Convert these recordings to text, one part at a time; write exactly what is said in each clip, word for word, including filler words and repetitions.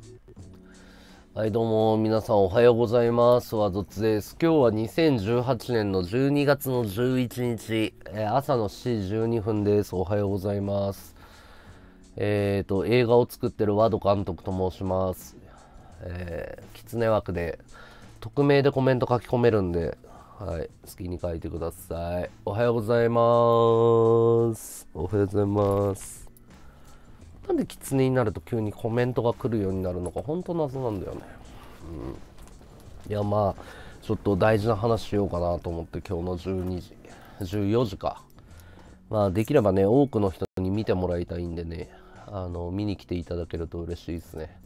はい、どうも、皆さんおはようございます。わぞつです。今日はにせんじゅうはちねんのじゅうにがつのじゅういちにち、えー朝のしちじじゅうにふんです。おはようございます。えーと、映画を作ってる和ド監督と申します。えー、キツネ枠で、匿名でコメント書き込めるんで、はい、好きに書いてください。おはようございます。おはようございます。なんでキツネになると急にコメントが来るようになるのか、本当謎なんだよね。いや、まあちょっと大事な話しようかなと思って、今日のじゅうにじじゅうよじか、まあできればね多くの人に見てもらいたいんでね、あの見に来ていただけると嬉しいですね。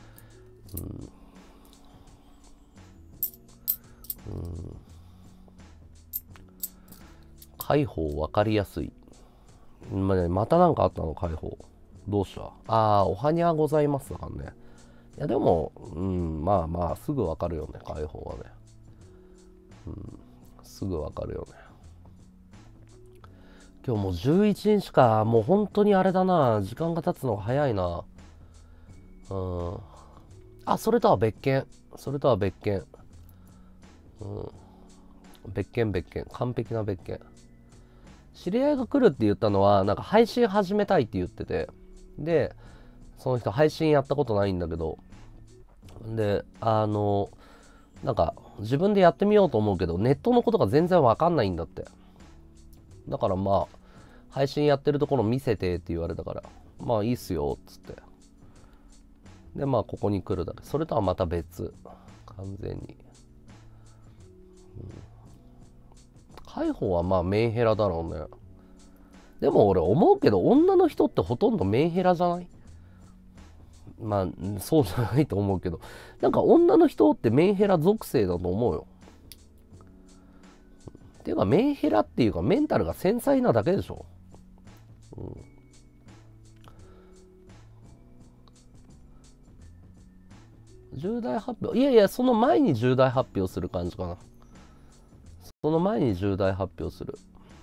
解放分かりやすい。まあね、またなんかあったの解放。どうした？ああー、おはにゃございますだからね。いやでも、うん、まあまあすぐ分かるよね、解放はね。すぐ分かるよね。今日もうじゅういちにちか。もう本当にあれだな、時間が経つのが早いな。うん。あ、それとは別件。それとは別件。別件別件。完璧な別件。知り合いが来るって言ったのは、なんか配信始めたいって言ってて。で、その人配信やったことないんだけど。で、あの、なんか自分でやってみようと思うけど、ネットのことが全然わかんないんだって。だからまあ、配信やってるところ見せてって言われたから、まあいいっすよ、っつって。で、まあここに来るだけ。それとはまた別。完全に。解放はまあメンヘラだろうね。でも俺思うけど、女の人ってほとんどメンヘラじゃない？まあそうじゃないと思うけど、なんか女の人ってメンヘラ属性だと思うよ。っていうかメンヘラっていうかメンタルが繊細なだけでしょ。重大発表、いやいや、その前に重大発表する感じかな。その前に重大発表する。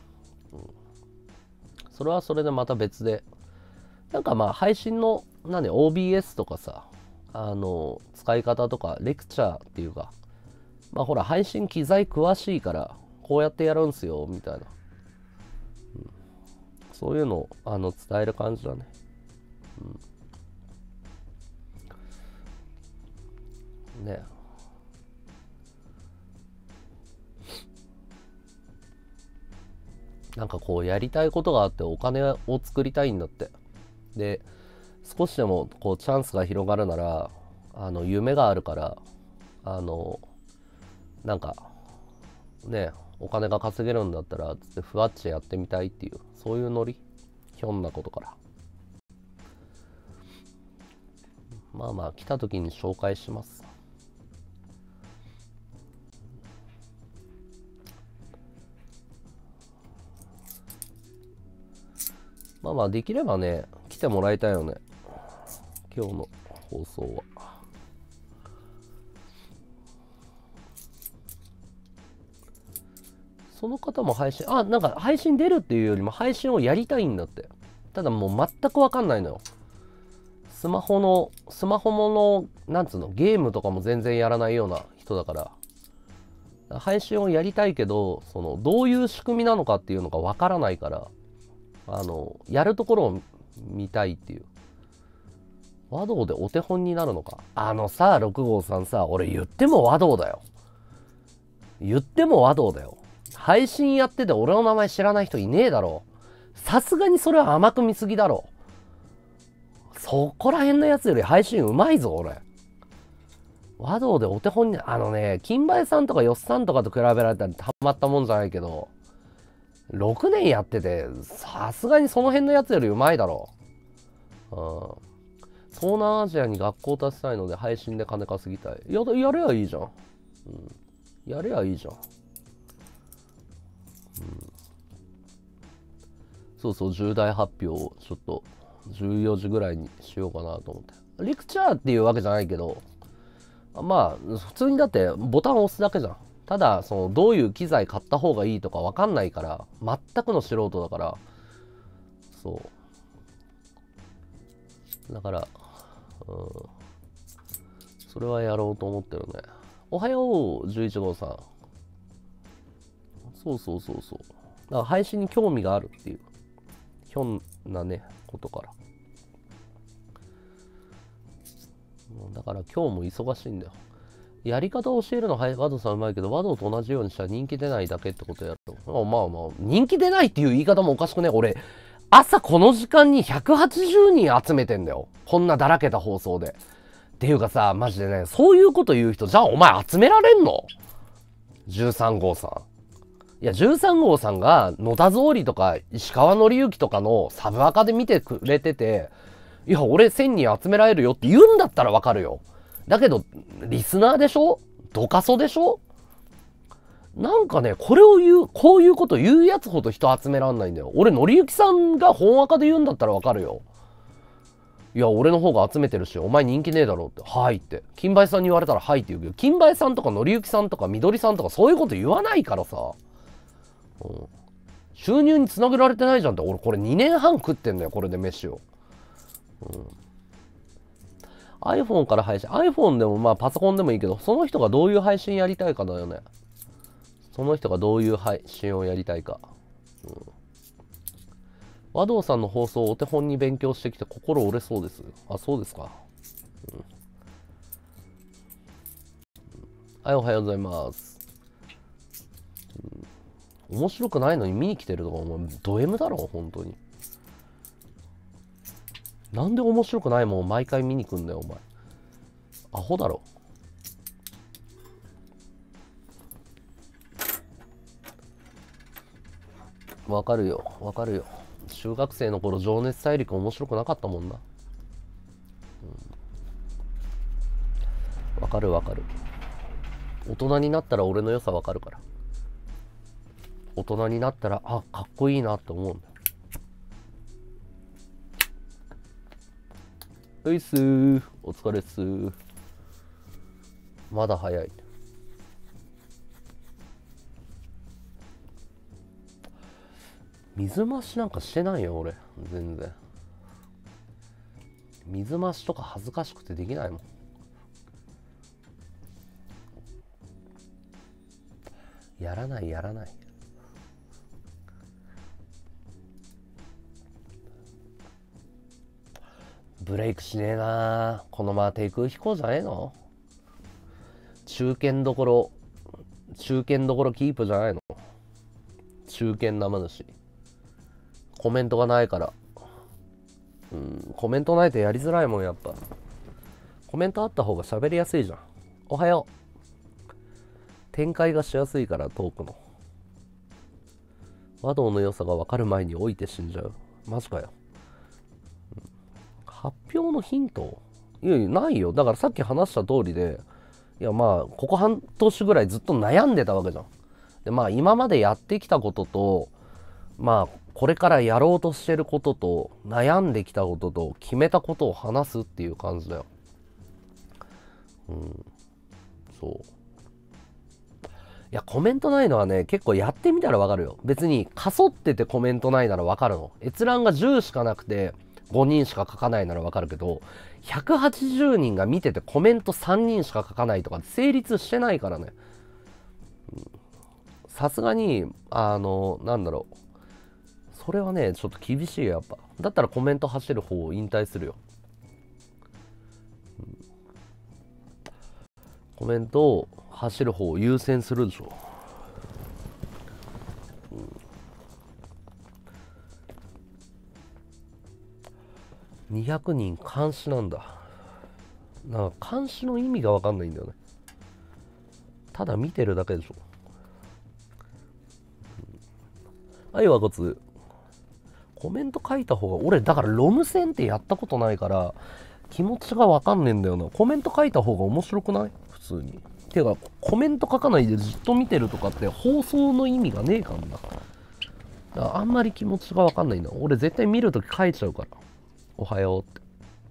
それはそれでまた別で。なんかまあ配信の何 オービーエス とかさ、あの使い方とかレクチャーっていうか、まあほら配信機材詳しいからこうやってやるんすよみたいな、そういうのをあの伝える感じだね。ね。なんかこうやりたいことがあってお金を作りたいんだって。で、少しでもこうチャンスが広がるなら、あの夢があるから、あのなんかね、お金が稼げるんだったらつってふわっちやってみたいっていう、そういうノリ。ひょんなことから。まあまあ来た時に紹介します。まあまあできればね来てもらいたいよね、今日の放送は。その方も配信、あ、なんか配信出るっていうよりも配信をやりたいんだって。ただもう全く分かんないのよ。スマホのスマホものなんつうの、ゲームとかも全然やらないような人だから、配信をやりたいけど、そのどういう仕組みなのかっていうのが分からないから、あのやるところを見たいっていう。和道でお手本になるのか。あのさ、ろく号さんさ、俺言っても和道だよ。言っても和道だよ。配信やってて俺の名前知らない人いねえだろ。さすがにそれは甘く見すぎだろ。そこら辺のやつより配信うまいぞ、俺。和道でお手本に、あのね、金梅さんとかよっさんとかと比べられたらたまったもんじゃないけど、ろくねんやってて、さすがにその辺のやつよりうまいだろ。うん。東南アジアに学校建てたいので配信で金稼ぎたい。や、やればいいじゃん。うん。やればいいじゃん。そうそう、重大発表をちょっとじゅうよじぐらいにしようかなと思って。レクチャーっていうわけじゃないけど、まあ、普通にだってボタンを押すだけじゃん。ただ、その、どういう機材買った方がいいとかわかんないから、全くの素人だから、そう。だから、うん、 それはやろうと思ってるね。おはよう、じゅういち号さん。そうそうそうそう。だから配信に興味があるっていう、ひょんなね、ことから。だから今日も忙しいんだよ。やり方を教えるのはワドさんうまいけど、ワドと同じようにしたら人気出ないだけってことやると。まあまあ、人気出ないっていう言い方もおかしくね。俺、朝この時間にひゃくはちじゅうにん集めてんだよ。こんなだらけた放送で。っていうかさ、マジでね、そういうこと言う人、じゃあお前集められんの ?じゅうさん 号さん。いや、じゅうさん号さんが野田総理とか石川紀之とかのサブアカで見てくれてて、いや、俺せんにん集められるよって言うんだったらわかるよ。だけど、リスナーでしょ？ドカソでしょ？なんかね、これを言う、こういうこと言うやつほど人集めらんないんだよ。俺、紀之さんが本アカで言うんだったらわかるよ。いや、俺の方が集めてるし、お前人気ねえだろって。はいって。金梅さんに言われたらはいって言うけど、金梅さんとか紀之さんとか緑さんとかそういうこと言わないからさ。うん、収入につなげられてないじゃんって。俺これにねんはん食ってんだよ、これで飯を。うん、iPhone から配信。iPhone でもまあパソコンでもいいけど、その人がどういう配信やりたいかだよね。その人がどういう配信をやりたいか。うん、和道さんの放送をお手本に勉強してきて心折れそうです。あ、そうですか。うん、はい、おはようございます。うん、面白くないのに見に来てるとか、お前、ド M だろ、本当に。なんで面白くないもんを毎回見に来んだよ、お前。アホだろ。わかるよ、わかるよ。中学生の頃、情熱大陸面白くなかったもんな。うん、わかるわかる。大人になったら俺の良さわかるから。大人になったら、あ、かっこいいなって思うんだよ。ういっすー、お疲れっすー。まだ早い。水増しなんかしてないよ、俺。全然。水増しとか恥ずかしくてできないもん。やらないやらない。ブレイクしねえな。このまま低空飛行じゃねえの？中堅どころ、中堅どころキープじゃないの？中堅生主。コメントがないから。うん、コメントないとやりづらいもん、やっぱ。コメントあった方が喋りやすいじゃん。おはよう。展開がしやすいから、トークの。和道の良さが分かる前に老いて死んじゃう。マジかよ。うん、発表のヒント？いやいや、ないよ。だからさっき話した通りで、いやまあ、ここ半年ぐらいずっと悩んでたわけじゃん。で、まあ、今までやってきたことと、まあ、これからやろうとしてることと、悩んできたことと、決めたことを話すっていう感じだよ。うん。そう。いや、コメントないのはね、結構やってみたらわかるよ。別に、かそっててコメントないならわかるの。閲覧がじゅうしかなくて、ごにんしか書かないならわかるけど、ひゃくはちじゅうにんが見ててコメントさんにんしか書かないとか成立してないからね。さすがに、あの、なんだろう。それはね、ちょっと厳しいよ、やっぱ。だったらコメント走る方を引退するよ。うん、コメントを走る方を優先するでしょ。うん、にひゃくにん監視なんだ。なんか監視の意味が分かんないんだよね。ただ見てるだけでしょ。うん、はい、和骨。コメント書いた方が、俺、だからロム線ってやったことないから、気持ちがわかんねえんだよな。コメント書いた方が面白くない？普通に。てか、コメント書かないでずっと見てるとかって放送の意味がねえからな。だからあんまり気持ちがわかんないんだ。俺絶対見るとき書いちゃうから。おはようって。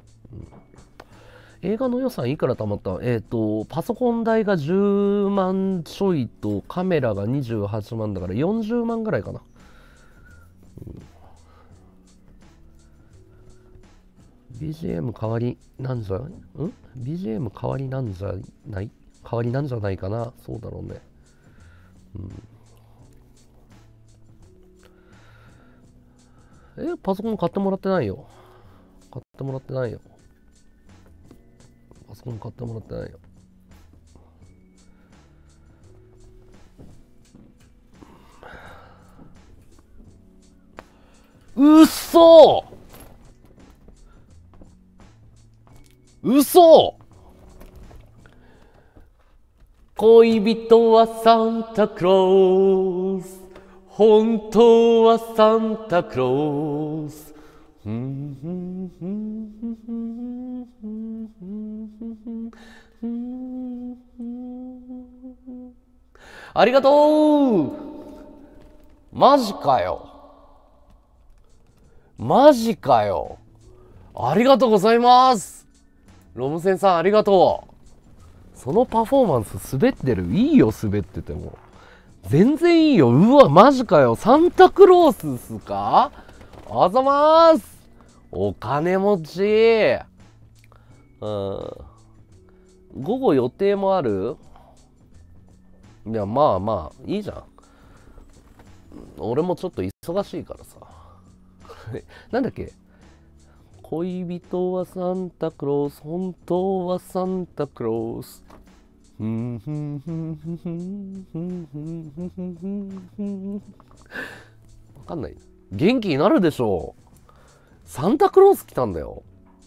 うん、映画の予算いくら貯まった？えっと、パソコン代がじゅうまんちょいとカメラがにじゅうはちまんだからよんじゅうまんぐらいかな。うん、 ビージーエム 代わりなんじゃん ビージーエム 代わりなんじゃない代わりなんじゃないかな。そうだろうね。うん。え、パソコン買ってもらってないよ。買ってもらってないよ。パソコン買ってもらってないよ。うっそうそ恋人はサンタクロース、本当はサンタクロース。ありがとう。マジかよ。マジかよ。ありがとうございます。ロムセンさんありがとう。そのパフォーマンス滑ってる。いいよ、滑ってても。全然いいよ。うわ、マジかよ。サンタクロースっすか？あざまーす。お金持ち。うん。午後予定もある？いや、まあまあ、いいじゃん。俺もちょっと忙しいからさ。なんだっけ？恋人はサンタクロース、本当はサンタクロース。わかんない。元気になるでしょう。サンタクロース来たんだよ。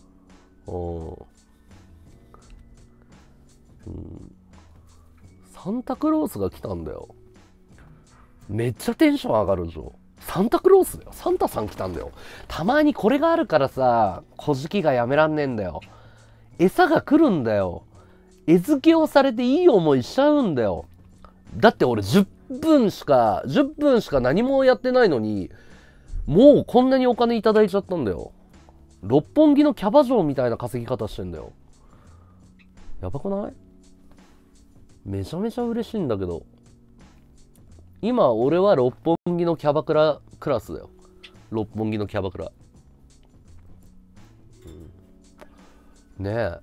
うん、サンタクロースが来たんだよ。めっちゃテンション上がるでしょ。サンタクロースだよ。サンタさん来たんだよ。たまにこれがあるからさ、小じきがやめらんねえんだよ。餌が来るんだよ。餌付けをされていい思いしちゃうんだよ。だって俺じゅっぷんしか、じゅっぷんしか何もやってないのに、もうこんなにお金いただいちゃったんだよ。六本木のキャバ嬢みたいな稼ぎ方してんだよ。やばくない？めちゃめちゃ嬉しいんだけど。今俺は六本木のキャバクラクラスだよ。六本木のキャバクラ。うん、ねえ。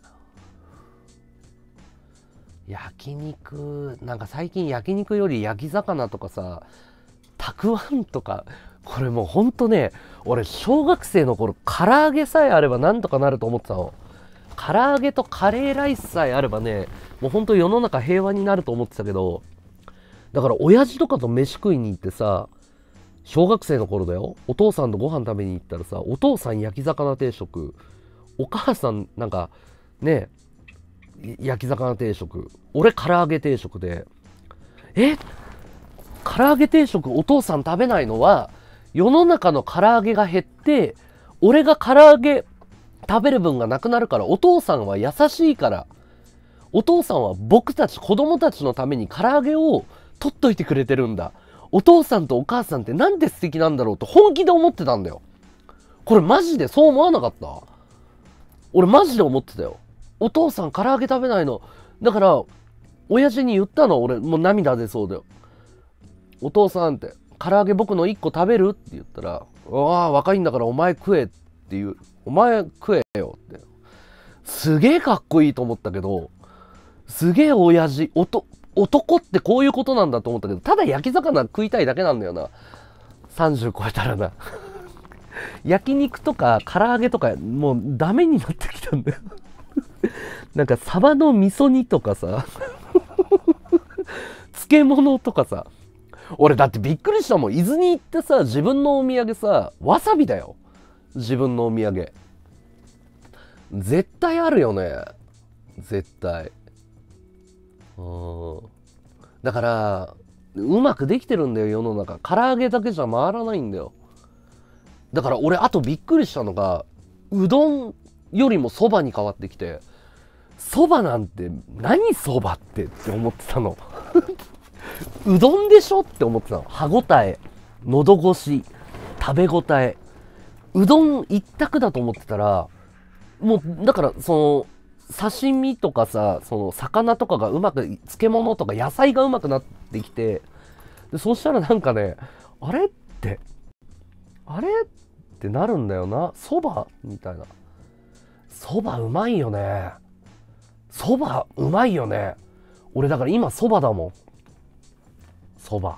焼肉、なんか最近焼肉より焼き魚とかさ、たくあんとか、これもうほんとね、俺小学生の頃唐揚げさえあればなんとかなると思ってたの。唐揚げとカレーライスさえあればね、もうほんと世の中平和になると思ってたけど、だから親父とかと飯食いに行ってさ、小学生の頃だよ、お父さんとご飯食べに行ったらさ、お父さん焼き魚定食、お母さんなんかね、焼き魚定食、俺唐揚げ定食で、え、唐揚げ定食お父さん食べないのは世の中の唐揚げが減って俺が唐揚げ食べる分がなくなるから、お父さんは優しいから、お父さんは僕たち子供たちのために唐揚げを取っといてくれてるんだ、お父さんとお母さんってなんて素敵なんだろうと本気で思ってたんだよ。これマジでそう思わなかった？俺マジで思ってたよ。お父さん唐揚げ食べないのだから親父に言ったの。俺もう涙出そうだよ。お父さんって唐揚げ僕のいっこ食べるって言ったら、うわあ若いんだからお前食えっていう、お前食えよって、すげえかっこいいと思ったけど、すげえ親父おと男ってこういうことなんだと思ったけど、ただ焼き魚食いたいだけなんだよな。さんじゅう超えたらな焼肉とか唐揚げとかもうダメになってきたんだよなんかサバの味噌煮とかさ漬物とかさ、俺だってびっくりしたもん。伊豆に行ってさ、自分のお土産さ、わさびだよ。自分のお土産絶対あるよね、絶対。うん、だからうまくできてるんだよ世の中。唐揚げだけじゃ回らないんだよ。だから俺あとびっくりしたのが、うどんよりもそばに変わってきて、そばなんて何そばってって思ってたのうどんでしょって思ってたの。歯ごたえ、喉越し、食べ応え、うどん一択だと思ってたら、もうだからその刺身とかさ、その魚とかがうまく、漬物とか野菜がうまくなってきて、でそしたらなんかね、あれってあれってなるんだよな。そばみたいな。 そばうまいよね。そばうまいよね。俺だから今そばだもん。そば。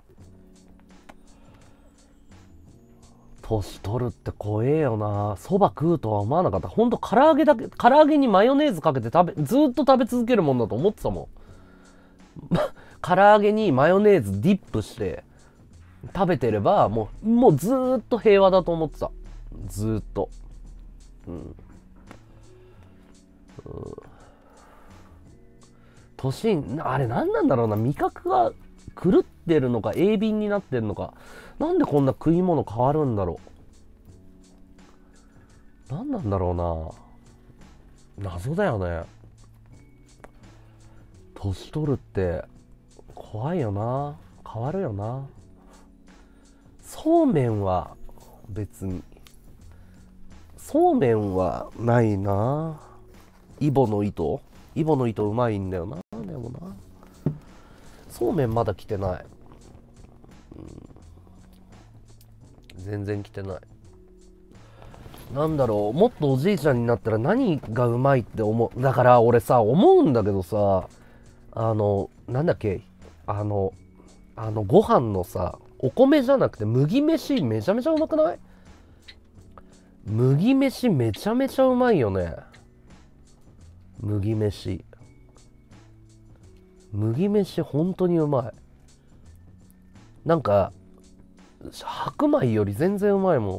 年取るって怖えよな。そば食うとは思わなかった。ほんと唐揚げだけ、唐揚げにマヨネーズかけて食べ、ずーっと食べ続けるもんだと思ってたもん。唐揚げにマヨネーズディップして食べてれば、もう、もうずーっと平和だと思ってた。ずーっと。うん。うん、年、あれ何なんだろうな。味覚が狂ってるのか、鋭敏になってるのか。なんでこんな食い物変わるんだろう。何なんだろうな。謎だよね。年取るって怖いよな。変わるよな。そうめんは別に。そうめんはないな。イボの糸イボの糸うまいんだよな。でもな。そうめんまだ来てない。うん、全然来てない。なんだろう、もっとおじいちゃんになったら何がうまいって思う。だから俺さ、思うんだけどさ、あの、なんだっけ、あの、あのご飯のさ、お米じゃなくて麦飯めちゃめちゃうまくない？麦飯めちゃめちゃうまいよね。麦飯。麦飯本当にうまい。なんか、白米より全然うまいもん。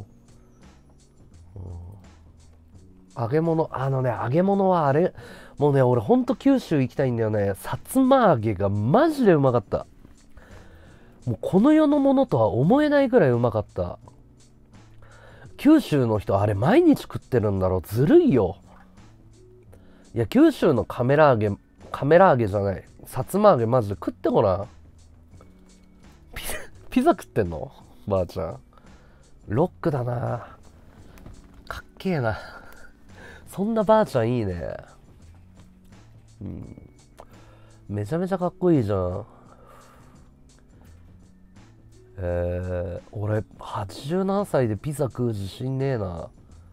うん、揚げ物、あのね、揚げ物はあれ、もうね、俺ほんと九州行きたいんだよね。さつま揚げがマジでうまかった。もうこの世のものとは思えないぐらいうまかった。九州の人あれ毎日食ってるんだろう。ずるいよ。いや、九州のカメラ揚げ、カメラ揚げじゃない、さつま揚げマジで食ってごらん。ピザ、ピザ食ってんのばあちゃん。ロックだな。かっけえな。そんなばあちゃんいいね。うん。めちゃめちゃかっこいいじゃん。えー、俺はちじゅうななさいでピザ食う自信ねえな。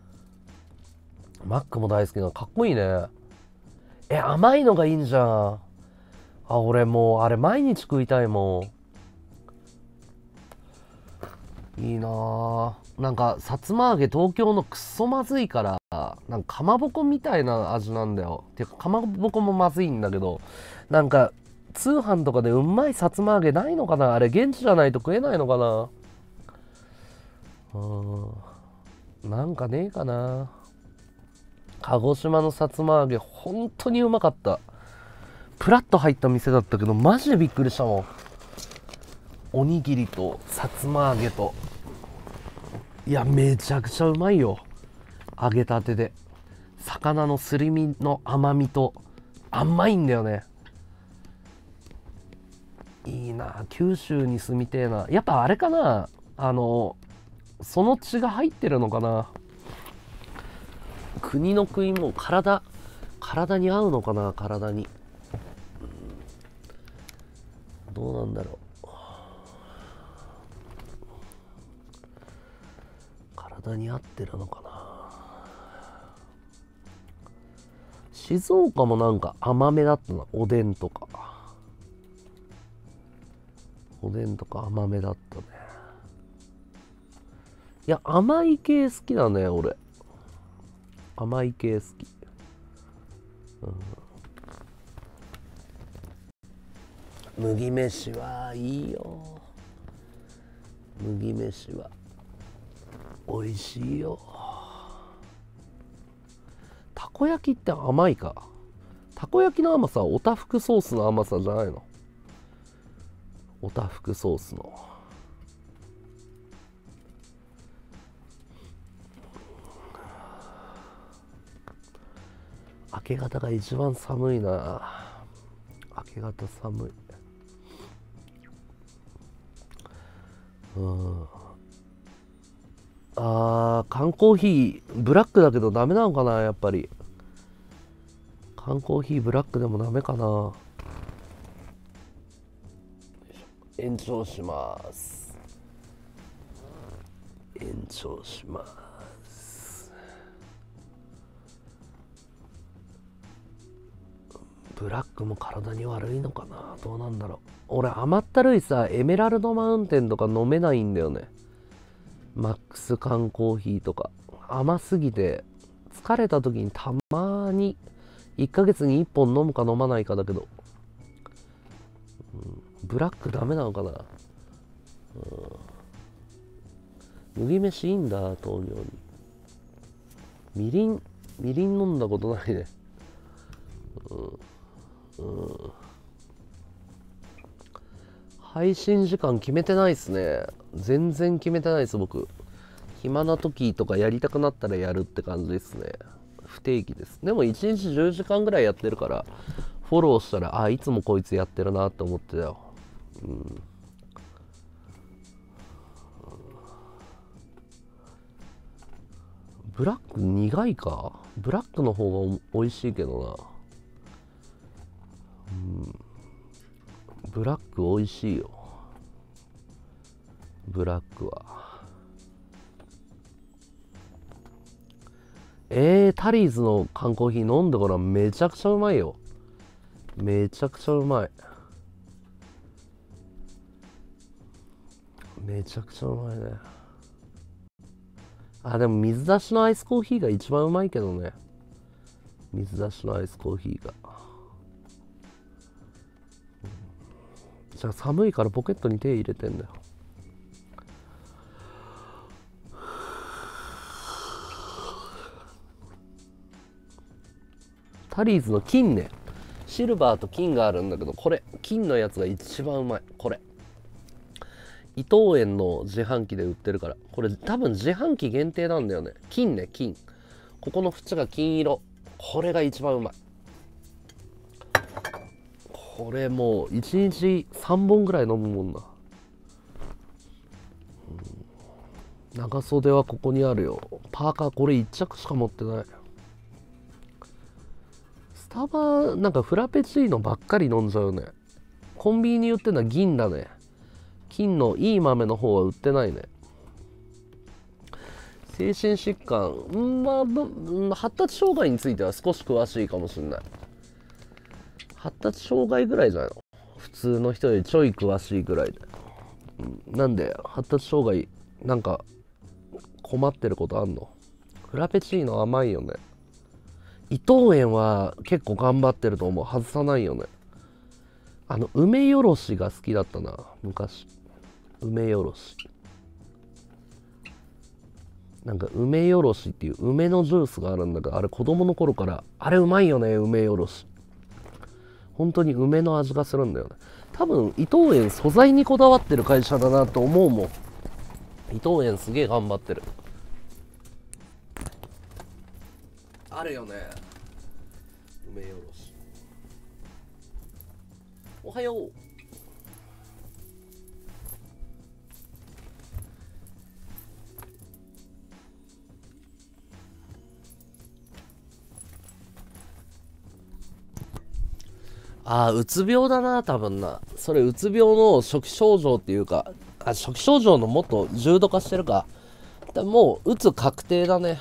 マックも大好きな、かっこいいね。え、甘いのがいいんじゃん。あ、俺もうあれ毎日食いたいもん。いいなぁ。なんかさつま揚げ東京のくっそまずいから、なんかかまぼこみたいな味なんだよ。てかかまぼこもまずいんだけど、なんか通販とかでうまいさつま揚げないのかな。あれ現地じゃないと食えないのかな。うん、なんかねえかな。鹿児島のさつま揚げ本当にうまかった。プラッと入った店だったけどマジでびっくりしたもん。おにぎりとさつま揚げと、いやめちゃくちゃうまいよ。揚げたてで魚のすり身の甘みと甘いんだよね。いいな、九州に住みてえな。やっぱあれかな、あのその血が入ってるのかな。国の食いも体体に合うのかな。体に、うん、どうなんだろう。体に合ってるのかな。静岡もなんか甘めだったな。おでんとかおでんとか甘めだったね。いや甘い系好きだね俺。甘い系好き、うん、麦飯はいいよ。麦飯は美味しいよ。たこ焼きって甘いか。たこ焼きの甘さはおたふくソースの甘さじゃないの。おたふくソースの、明け方が一番寒いな。明け方寒い。うん。あー、缶コーヒーブラックだけどダメなのかな。やっぱり缶コーヒーブラックでもダメかな。延長します。延長します。 ブラックも体に悪いのかな、どうなんだろう。俺甘ったるいさエメラルドマウンテンとか飲めないんだよね。マックス缶コーヒーとか甘すぎて疲れた時にたまにいっかげつにいっぽん飲むか飲まないかだけど、うん、ブラックダメなのかな、うん、麦飯いいんだ糖尿に。みりんみりん飲んだことないね。うんうん、配信時間決めてないっすね。全然決めてないです。僕暇な時とかやりたくなったらやるって感じですね。不定期です。でもいちにちじゅうじかんぐらいやってるからフォローしたら、あ、いつもこいつやってるなって思ってたよ。うん、ブラック苦いか。ブラックの方が美味しいけどな。うん、ブラック美味しいよ。ブラックはえー、タリーズの缶コーヒー飲んでごらん。めちゃくちゃうまいよ。めちゃくちゃうまい。めちゃくちゃうまいね。あ、でも水出しのアイスコーヒーが一番うまいけどね。水出しのアイスコーヒーが。じゃあ寒いからポケットに手入れてんだよ。タリーズの金ね。シルバーと金があるんだけど、これ金のやつが一番うまい。これ伊藤園の自販機で売ってるから。これ多分自販機限定なんだよね。金ね、金。ここの縁が金色。これが一番うまい。これもういちにちさんぼんぐらい飲むもんな。うん、長袖はここにあるよ。パーカーこれいっちゃくしか持ってない。スタバなんかフラペチーノばっかり飲んじゃうね。コンビニに売ってるのは銀だね。金のいい豆の方は売ってないね。精神疾患、んまあ、うん、発達障害については少し詳しいかもしれない。発達障害ぐらいじゃないの。普通の人よりちょい詳しいぐらいで。うん、なんで発達障害なんか困ってることあんの？フラペチーノ甘いよね。伊藤園は結構頑張ってると思う。外さないよね。あの梅よろしが好きだったな昔。梅よろし、なんか梅よろしっていう梅のジュースがあるんだけど、あれ子供の頃からあれうまいよね。梅よろし本当に梅の味がするんだよね。多分伊藤園素材にこだわってる会社だなと思うもん。伊藤園すげえ頑張ってる。あるよね梅よろし。おはよう。ああ、うつ病だな、多分な。それ、うつ病の初期症状っていうか、あ、初期症状のもっと重度化してるか。だもう、うつ確定だね。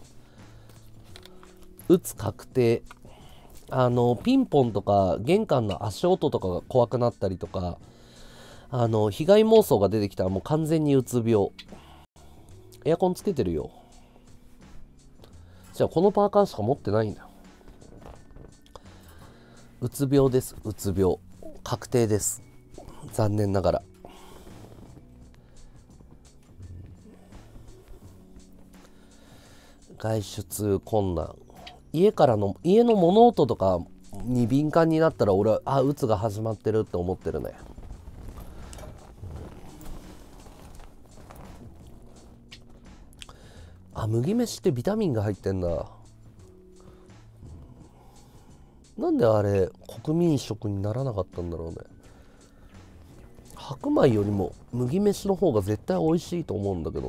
うつ確定。あの、ピンポンとか、玄関の足音とかが怖くなったりとか、あの、被害妄想が出てきたらもう完全にうつ病。エアコンつけてるよ。じゃあ、このパーカーしか持ってないんだよ。うつ病です。うつ病確定です。残念ながら。外出困難。家からの家の物音とかに敏感になったら俺はあうつが始まってるって思ってるね。あ、麦飯ってビタミンが入ってんだ。なんであれ国民食にならなかったんだろうね。白米よりも麦飯の方が絶対美味しいと思うんだけど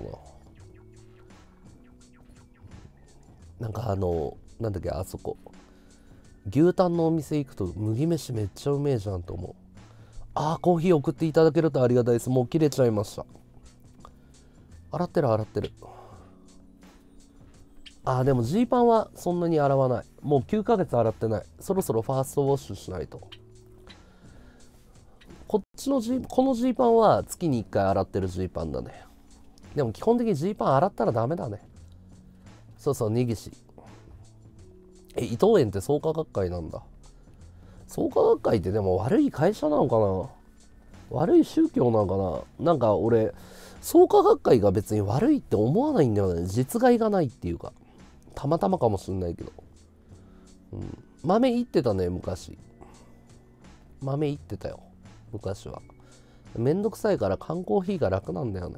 な。なんかあのなんだっけ、あそこ牛タンのお店行くと麦飯めっちゃうめえじゃんと思う。あー、コーヒー送っていただけるとありがたいです。もう切れちゃいました。洗ってる洗ってる。 あーでもジーパンはそんなに洗わない。もうきゅうかげつ洗ってない。そろそろファーストウォッシュしないと。こっちのジーこのジーパンは月にいっかい洗ってるジーパンだね。でも基本的にジーパン洗ったらダメだね。そうそう、根岸。え、伊藤園って創価学会なんだ。創価学会ってでも悪い会社なのかな、悪い宗教なのかな。なんか俺創価学会が別に悪いって思わないんだよね。実害がないっていうか、たまたまかもしんないけど、うん、豆いってたね昔。豆いってたよ昔は。めんどくさいから缶コーヒーが楽なんだよね。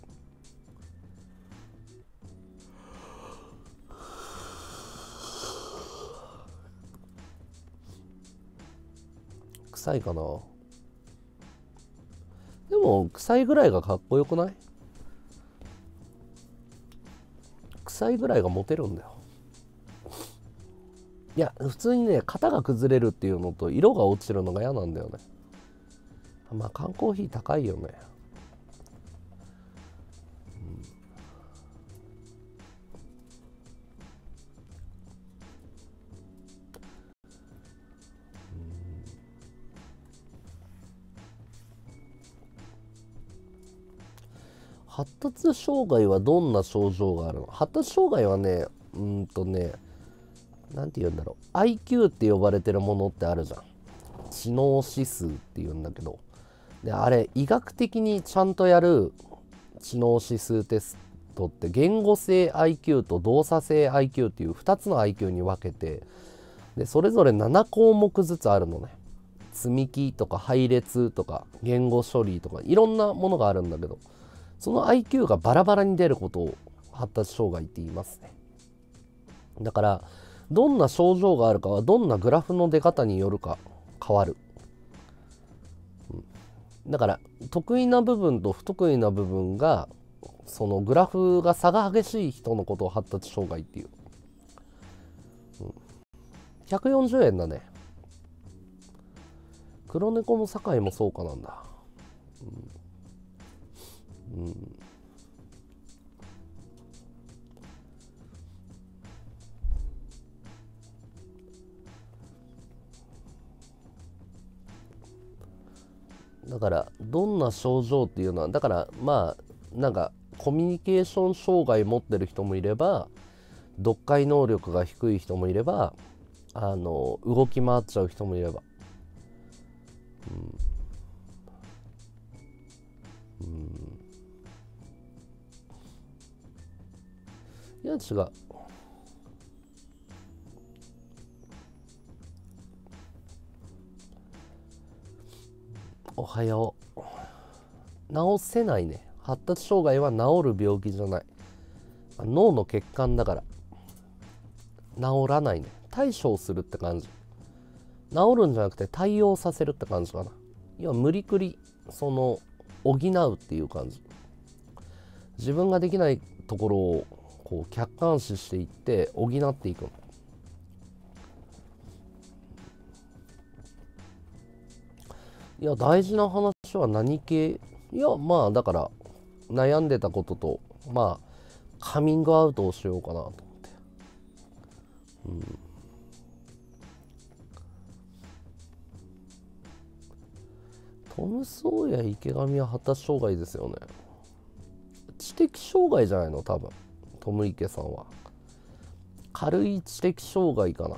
臭いかな。でも臭いぐらいがかっこよくない？臭いぐらいがモテるんだよ。いや普通にね、型が崩れるっていうのと色が落ちるのが嫌なんだよね。まあ缶コーヒー高いよね。発達障害はどんな症状があるの？発達障害はね、うーんとね、なんて言うんだろう、アイキュー って呼ばれてるものってあるじゃん。知能指数っていうんだけど、であれ医学的にちゃんとやる知能指数テストって言語性 アイキュー と動作性 アイキュー っていうふたつの アイキュー に分けて、でそれぞれななこうもくずつあるのね。積み木とか配列とか言語処理とかいろんなものがあるんだけど、その アイキュー がバラバラに出ることを発達障害って言いますね。だからどんな症状があるかはどんなグラフの出方によるか変わる。だから得意な部分と不得意な部分が、そのグラフが差が激しい人のことを発達障害っていう。ひゃくよんじゅうえんだね。黒猫の酒井もそうかなんだ。うん、うん、だからどんな症状っていうのは、だからまあなんかコミュニケーション障害持ってる人もいれば、読解能力が低い人もいれば、あの動き回っちゃう人もいれば、うん、うん、いや違う。おはよう。治せないね。発達障害は治る病気じゃない。脳の血管だから治らないね。対処するって感じ。治るんじゃなくて対応させるって感じかな。要は無理くりその補うっていう感じ。自分ができないところをこう客観視していって補っていくの。いや大事な話は何系？いやまあだから悩んでたことと、まあカミングアウトをしようかなと思って。うん、トム・ソーヤ池上は発達障害ですよね。知的障害じゃないの多分。トム池さんは軽い知的障害かな。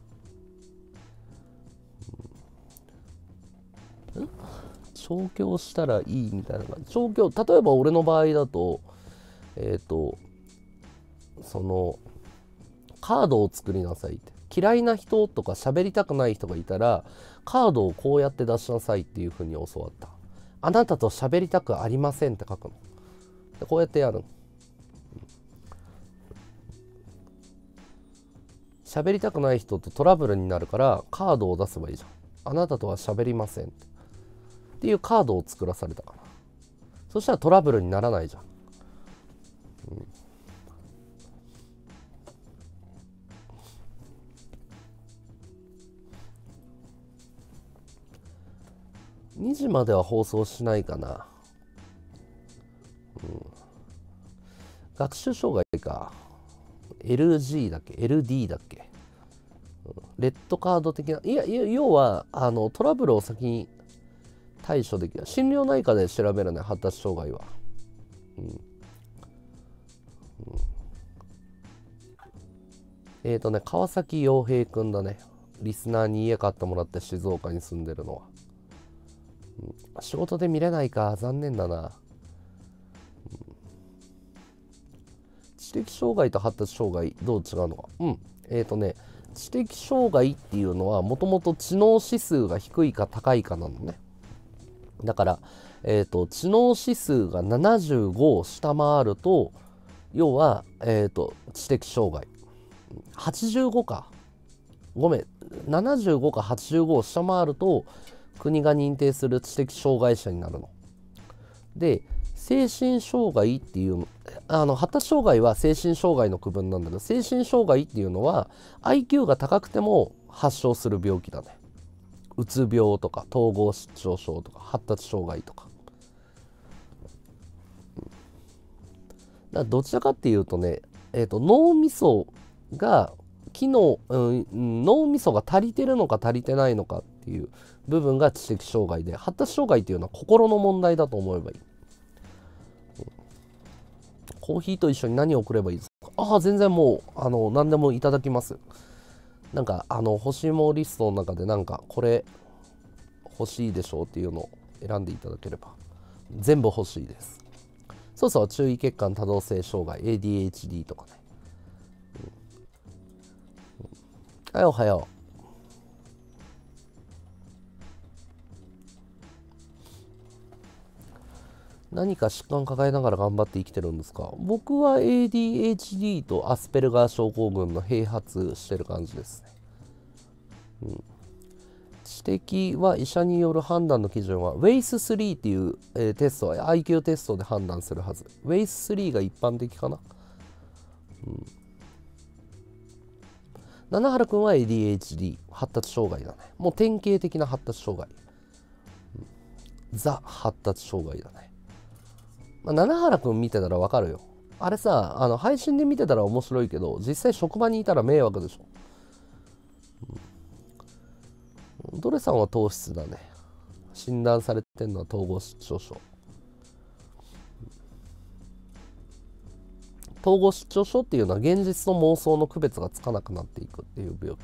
うん、調教したらいいみたいな感じ。調教、例えば俺の場合だとえっ、ー、とそのカードを作りなさいって、嫌いな人とか喋りたくない人がいたらカードをこうやって出しなさいっていうふうに教わった。あなたと喋りたくありませんって書くので、こうやってやるの。喋りたくない人とトラブルになるからカードを出せばいいじゃん。あなたとは喋りませんってっていうカードを作らされたから、そしたらトラブルにならないじゃん。うん、にじまでは放送しないかな。うん、学習障害か。 エルジー だっけ エルディー だっけ、うん、レッドカード的な、いや要はあのトラブルを先に対処できる。心療内科で調べるね、発達障害は。うんうん、えっ、ー、とね川崎洋平くんだね。リスナーに家買ってもらって静岡に住んでるのは、うん、仕事で見れないか、残念だな。知的障害と発達障害どう違うのか。うんえっ、ー、とね知的障害っていうのはもともと知能指数が低いか高いかなのね。だから、えーと、知能指数がななじゅうごを下回ると要は、えーと、知的障害。はちじゅうごかごめんななじゅうごかはちじゅうごを下回ると国が認定する知的障害者になるの。で精神障害っていうあの発達障害は精神障害の区分なんだけど、精神障害っていうのは アイキュー が高くても発症する病気だね。うつ病とか統合失調症とか発達障害とか。だからどちらかっていうとね、えーと、脳みそが機能、うん、脳みそが足りてるのか足りてないのかっていう部分が知的障害で、発達障害っていうのは心の問題だと思えばいい。コーヒーと一緒に何を送ればいいですか。ああ、全然もうあの何でもいただきます。なんかあの欲しいものリストの中でなんかこれ欲しいでしょうっていうのを選んでいただければ全部欲しいです。そうそう、注意欠陥多動性障害 エーディーエイチディー とかね、うんうん、はい、おはよう。何か疾患抱えながら頑張って生きてるんですか。僕は エーディーエイチディー とアスペルガー症候群の併発してる感じですね。うん、知的は医者による判断の基準は ウェイススリー っていう、えー、テスト アイキュー テストで判断するはず。ウェイススリーが一般的かな。うん、七原くんは エーディーエイチディー 発達障害だね。もう典型的な発達障害、うん、ザ発達障害だね。まあ、七原くん見てたらわかるよ。あれさ、あの配信で見てたら面白いけど実際職場にいたら迷惑でしょ。うん、ドレさんは糖質だね。診断されてるのは統合失調症。統合失調症っていうのは現実と妄想の区別がつかなくなっていくっていう病気。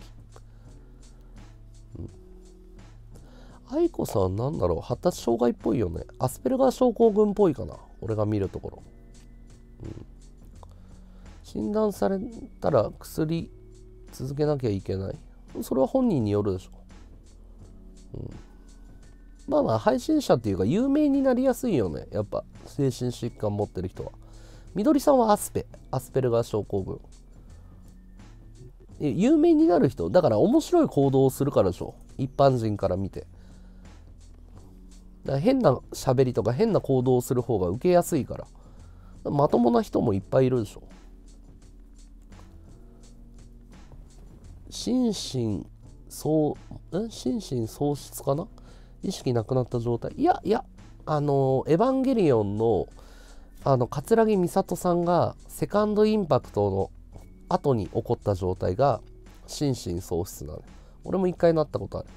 うん、愛子さんなんだろう、発達障害っぽいよね。アスペルガー症候群っぽいかな、俺が見るところ。うん、診断されたら薬続けなきゃいけない。それは本人によるでしょ。うん、まあまあ配信者っていうか有名になりやすいよね、やっぱ精神疾患持ってる人は。みどりさんはアスペアスペルガー症候群。有名になる人だから面白い行動をするからでしょ、一般人から見て。だから変な喋りとか変な行動をする方が受けやすいから、まともな人もいっぱいいるでしょ。心身喪心身喪失かな、意識なくなった状態。いやいや、あのエヴァンゲリオンのあの桂木美里さんがセカンドインパクトの後に起こった状態が心身喪失なの。俺も一回なったことある。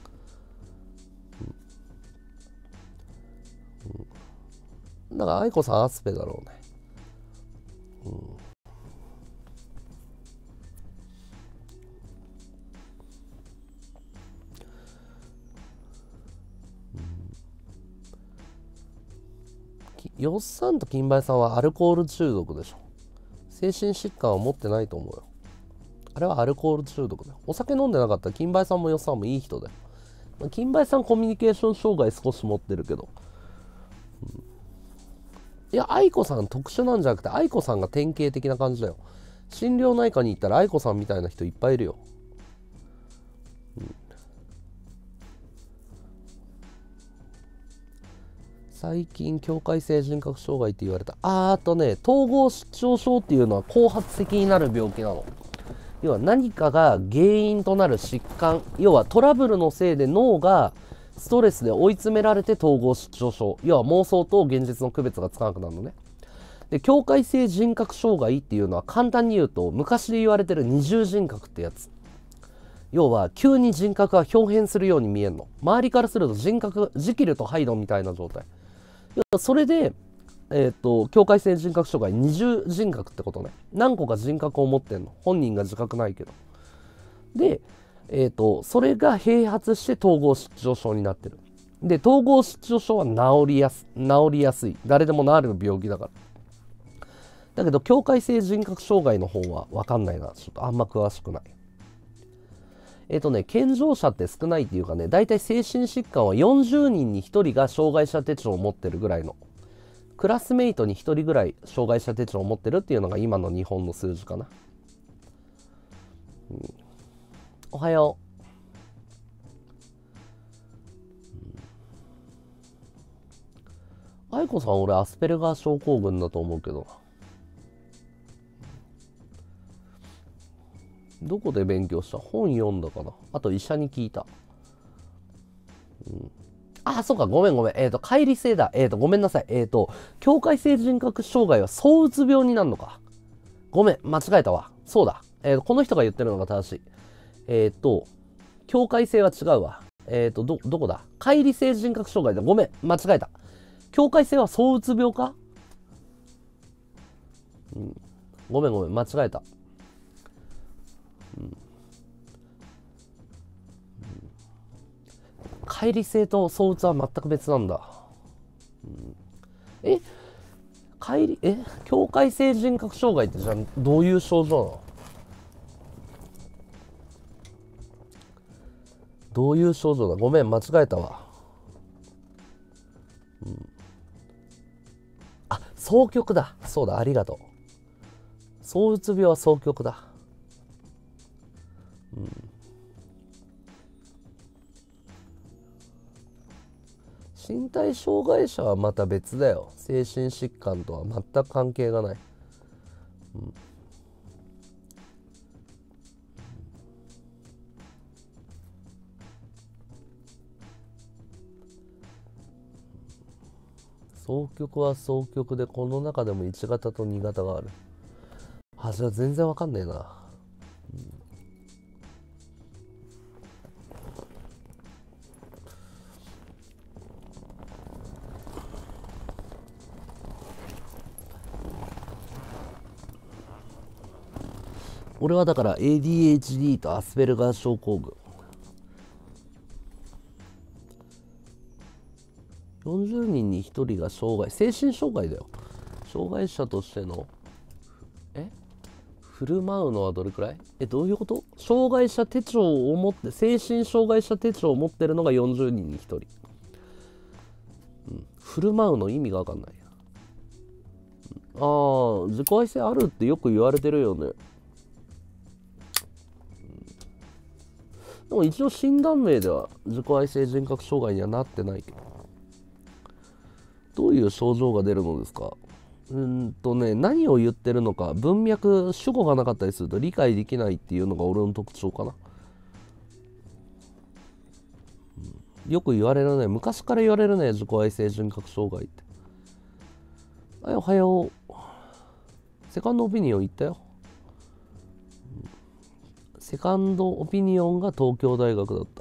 うんうん、だから愛子さんアスペだろうね。うんよっさんと金梅さんはアルコール中毒でしょ。精神疾患は持ってないと思うよ。あれはアルコール中毒だよ。お酒飲んでなかったら金梅さんもよっさんもいい人だよ。金梅さんコミュニケーション障害少し持ってるけど、うん、いや愛子さん特殊なんじゃなくて愛子さんが典型的な感じだよ。心療内科に行ったら愛子さんみたいな人いっぱいいるよ。うん、最近境界性人格障害って言われた。あーとね、統合失調症っていうのは後発的になる病気なの。要は何かが原因となる疾患、要はトラブルのせいで脳がストレスで追い詰められて統合失調症、要は妄想と現実の区別がつかなくなるのね。 で、境界性人格障害っていうのは簡単に言うと、昔で言われてる二重人格ってやつ。要は、急に人格が表変するように見えるの。周りからすると人格、ジキルとハイドみたいな状態。要はそれで、えっと、境界性人格障害、二重人格ってことね。何個か人格を持ってんの。本人が自覚ないけど。で、えっと、それが併発して統合失調症になってる。で、統合失調症は治りやす、治りやすい。誰でも治る病気だから。だけど、境界性人格障害の方は分かんないな。ちょっとあんま詳しくない。えっとね、健常者って少ないっていうかね、だいたい精神疾患はよんじゅうにんにひとりが障害者手帳を持ってるぐらいの。クラスメイトにひとりぐらい障害者手帳を持ってるっていうのが今の日本の数字かな。うん、おはよう。愛子さん、俺アスペルガー症候群だと思うけど。どこで勉強した？本読んだかな。あと医者に聞いた。うん、あ、そうか、ごめんごめん。えっと、乖離性だ。えっと、ごめんなさい。えっと、境界性人格障害は躁うつ病になるのか。ごめん、間違えたわ。そうだ。えっと、この人が言ってるのが正しい。えっと、境界性は違うわ。えっと、ど、どこだ？乖離性人格障害だ。ごめん、間違えた。境界性は躁うつ病か？うん。ごめんごめん、間違えた。うん。乖離性と躁うつは全く別なんだ。うん、え乖離え境界性人格障害ってじゃあどういう症状なの？どういう症状だ？ごめん、間違えたわ。うん、あ、双極だ。そうだ、ありがとう。躁うつ病は双極だ。うん、身体障害者はまた別だよ。精神疾患とは全く関係がない。うん、双極は双極で、この中でもいち型とに型がある。あ、じゃあ全然わかんねえな。うん、俺はだから エーディーエイチディー とアスペルガー症候群。よんじゅうにんにひとりが障害、精神障害だよ。障害者としての、え振る舞うのはどれくらい？え、どういうこと？障害者手帳を持って、精神障害者手帳を持ってるのがよんじゅうにんにひとり。うん、振る舞うの意味がわかんない。うん、ああ、自己愛性あるってよく言われてるよね。でも一応診断名では自己愛性人格障害にはなってないけど。どういう症状が出るのですか？うーんとね、何を言ってるのか、文脈、主語がなかったりすると理解できないっていうのが俺の特徴かな。うん、よく言われるね。昔から言われるね。自己愛性人格障害って。はい、おはよう。セカンドオピニオン言ったよ。セカンドオピニオンが東京大学だった。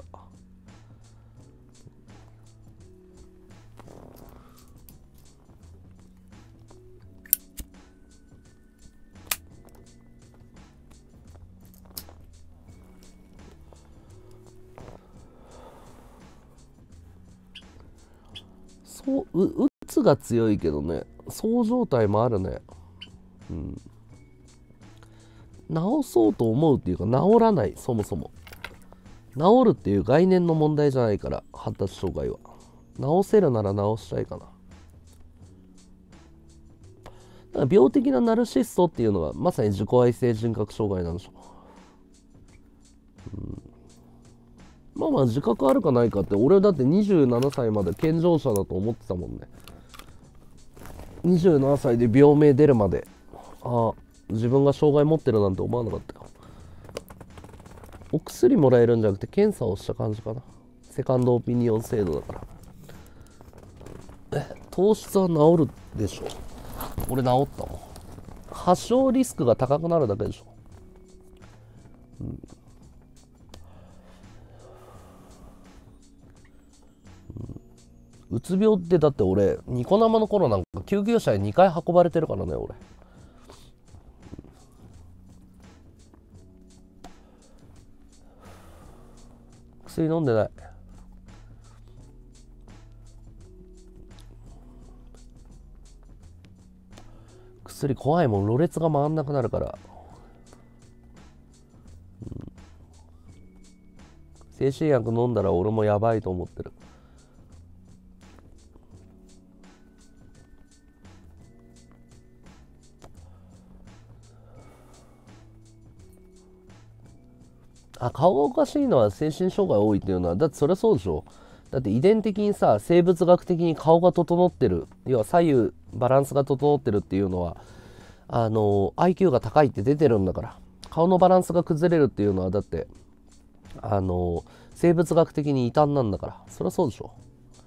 そう、う、うつが強いけどね、そう状態もあるね。うん。治そうと思うっていうか、治らない、そもそも。治るっていう概念の問題じゃないから、発達障害は。治せるなら治したいかな。だから病的なナルシストっていうのが、まさに自己愛性人格障害なんでしょう。うん、まあまあ自覚あるかないかって、俺だってにじゅうななさいまで健常者だと思ってたもんね。にじゅうななさいで病名出るまで、ああ、自分が障害持ってるなんて思わなかったよ。お薬もらえるんじゃなくて検査をした感じかな。セカンドオピニオン制度だから。え、糖質は治るでしょ。 俺治ったもん。発症リスクが高くなるだけでしょ。うん、うつ病ってだって俺ニコ生の頃なんか救急車ににかい運ばれてるからね俺。薬飲んでない。薬怖いもん、ろれつが回んなくなるから、うん、精神薬飲んだら俺もやばいと思ってる。あ、顔がおかしいのは精神障害多いっていうのは、だってそりゃそうでしょ。だって遺伝的にさ、生物学的に顔が整ってる、要は左右バランスが整ってるっていうのは、あの アイキュー が高いって出てるんだから。顔のバランスが崩れるっていうのはだってあの生物学的に異端なんだから、そりゃそうでしょ。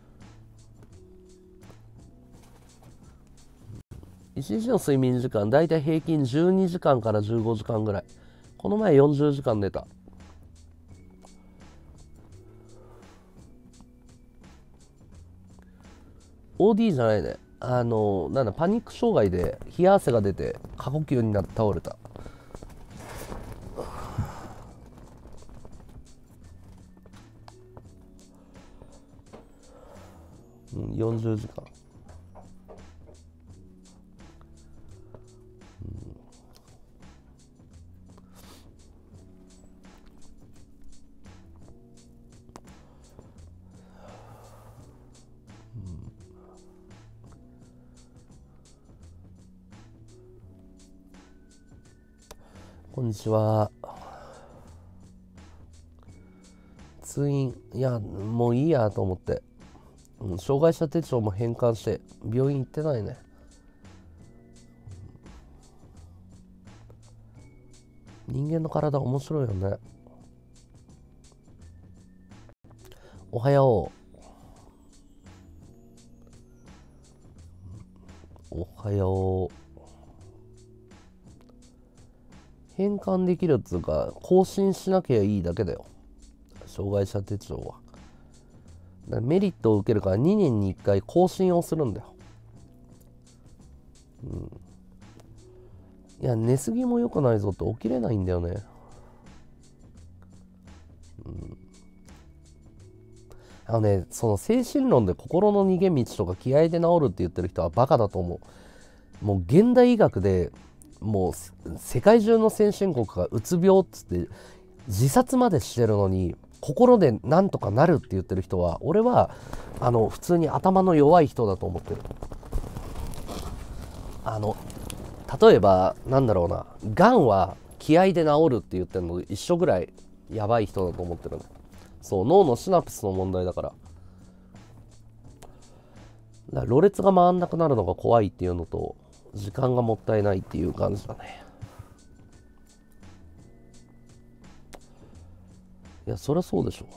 一日の睡眠時間だいたい平均じゅうにじかんからじゅうごじかんぐらい。この前よんじゅうじかん寝た。オーディー じゃないね。あのなんだパニック障害で冷や汗が出て過呼吸になって倒れた。うん、よんじゅうじかん。こんにちは。通院、いや、もういいやと思って、うん、障害者手帳も返還して病院行ってないね。人間の体面白いよね。おはよう。おはよう。返還できるっつうか更新しなきゃいいだけだよ、障害者手帳は。だからメリットを受けるからにねんにいっかい更新をするんだよ。うん、いや寝すぎも良くないぞって起きれないんだよね。うん、あのね、その精神論で心の逃げ道とか気合で治るって言ってる人はバカだと思う。もう現代医学でもう世界中の先進国がうつ病っつって自殺までしてるのに心でなんとかなるって言ってる人は、俺はあの普通に頭の弱い人だと思ってる。あの例えばなんだろうな、がんは気合で治るって言ってるのと一緒ぐらいやばい人だと思ってるね。そう脳のシナプスの問題だから。だからろれつが回んなくなるのが怖いっていうのと時間がもったいないっていう感じだね。いやそりゃそうでしょ。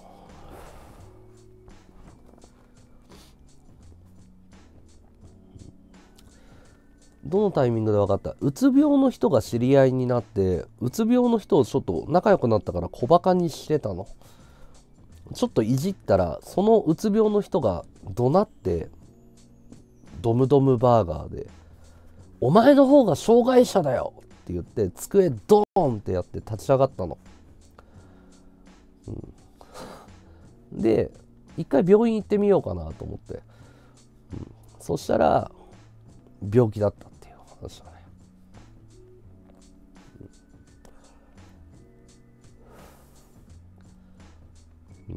どのタイミングで分かった？うつ病の人が知り合いになって、うつ病の人をちょっと仲良くなったから小バカにしてたの。ちょっといじったらそのうつ病の人が怒鳴ってドムドムバーガーでお前の方が障害者だよって言って机ドーンってやって立ち上がったの、うん、で一回病院行ってみようかなと思って、うん、そしたら病気だったっていう話だね、うん、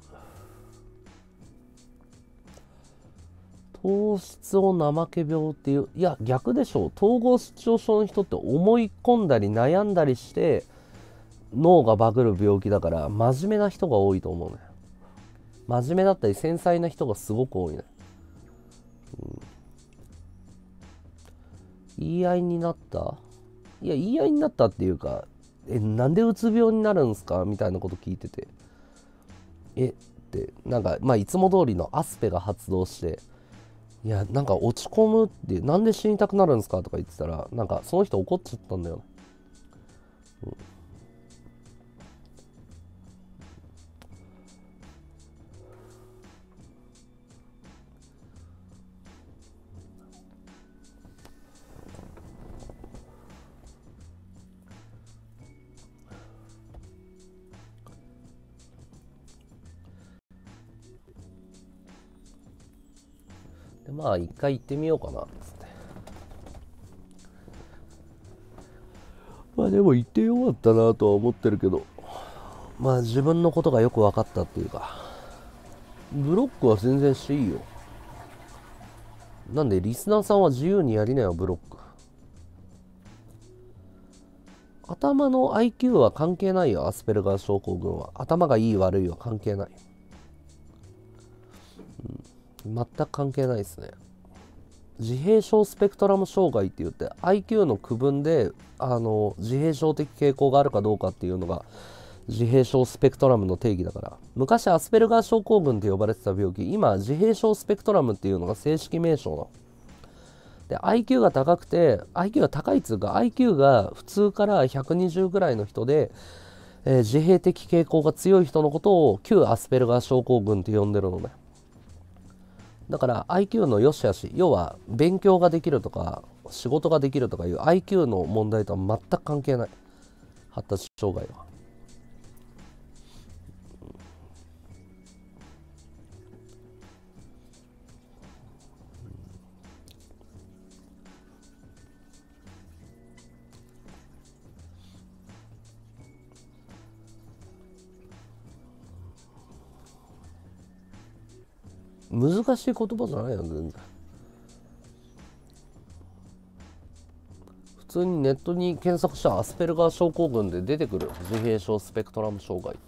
糖質を怠け病っていう、いや逆でしょう。統合失調症の人って思い込んだり悩んだりして脳がバグる病気だから、真面目な人が多いと思うね。真面目だったり繊細な人がすごく多いね、うん、言い合いになった？いや言い合いになったっていうか、えなんでうつ病になるんすかみたいなこと聞いてて、えってなんかまあいつも通りのアスペが発動して、 いやなんか落ち込むってなんで死にたくなるんですかとか言ってたら、なんかその人怒っちゃったんだよね、うん、でまあ一回行ってみようかなっつって。まあでも行ってよかったなとは思ってるけど、まあ自分のことがよく分かったっていうか、ブロックは全然していいよ。なんでリスナーさんは自由にやりなよブロック。頭の アイキュー は関係ないよ。アスペルガー症候群は頭がいい悪いは関係ない、うん、全く関係ないですね。自閉症スペクトラム障害って言って アイキュー の区分であの自閉症的傾向があるかどうかっていうのが自閉症スペクトラムの定義だから、昔アスペルガー症候群って呼ばれてた病気、今自閉症スペクトラムっていうのが正式名称ので、 アイキュー が高くて アイキュー が高いっつうか アイキュー が普通からひゃくにじゅうぐらいの人で、えー自閉的傾向が強い人のことを旧アスペルガー症候群って呼んでるのね。だから アイキュー の良し悪し、要は勉強ができるとか仕事ができるとかいう アイキュー の問題とは全く関係ない、発達障害は。難しい言葉じゃないよ全然。普通にネットに検索したらアスペルガー症候群で出てくる、自閉症スペクトラム障害って。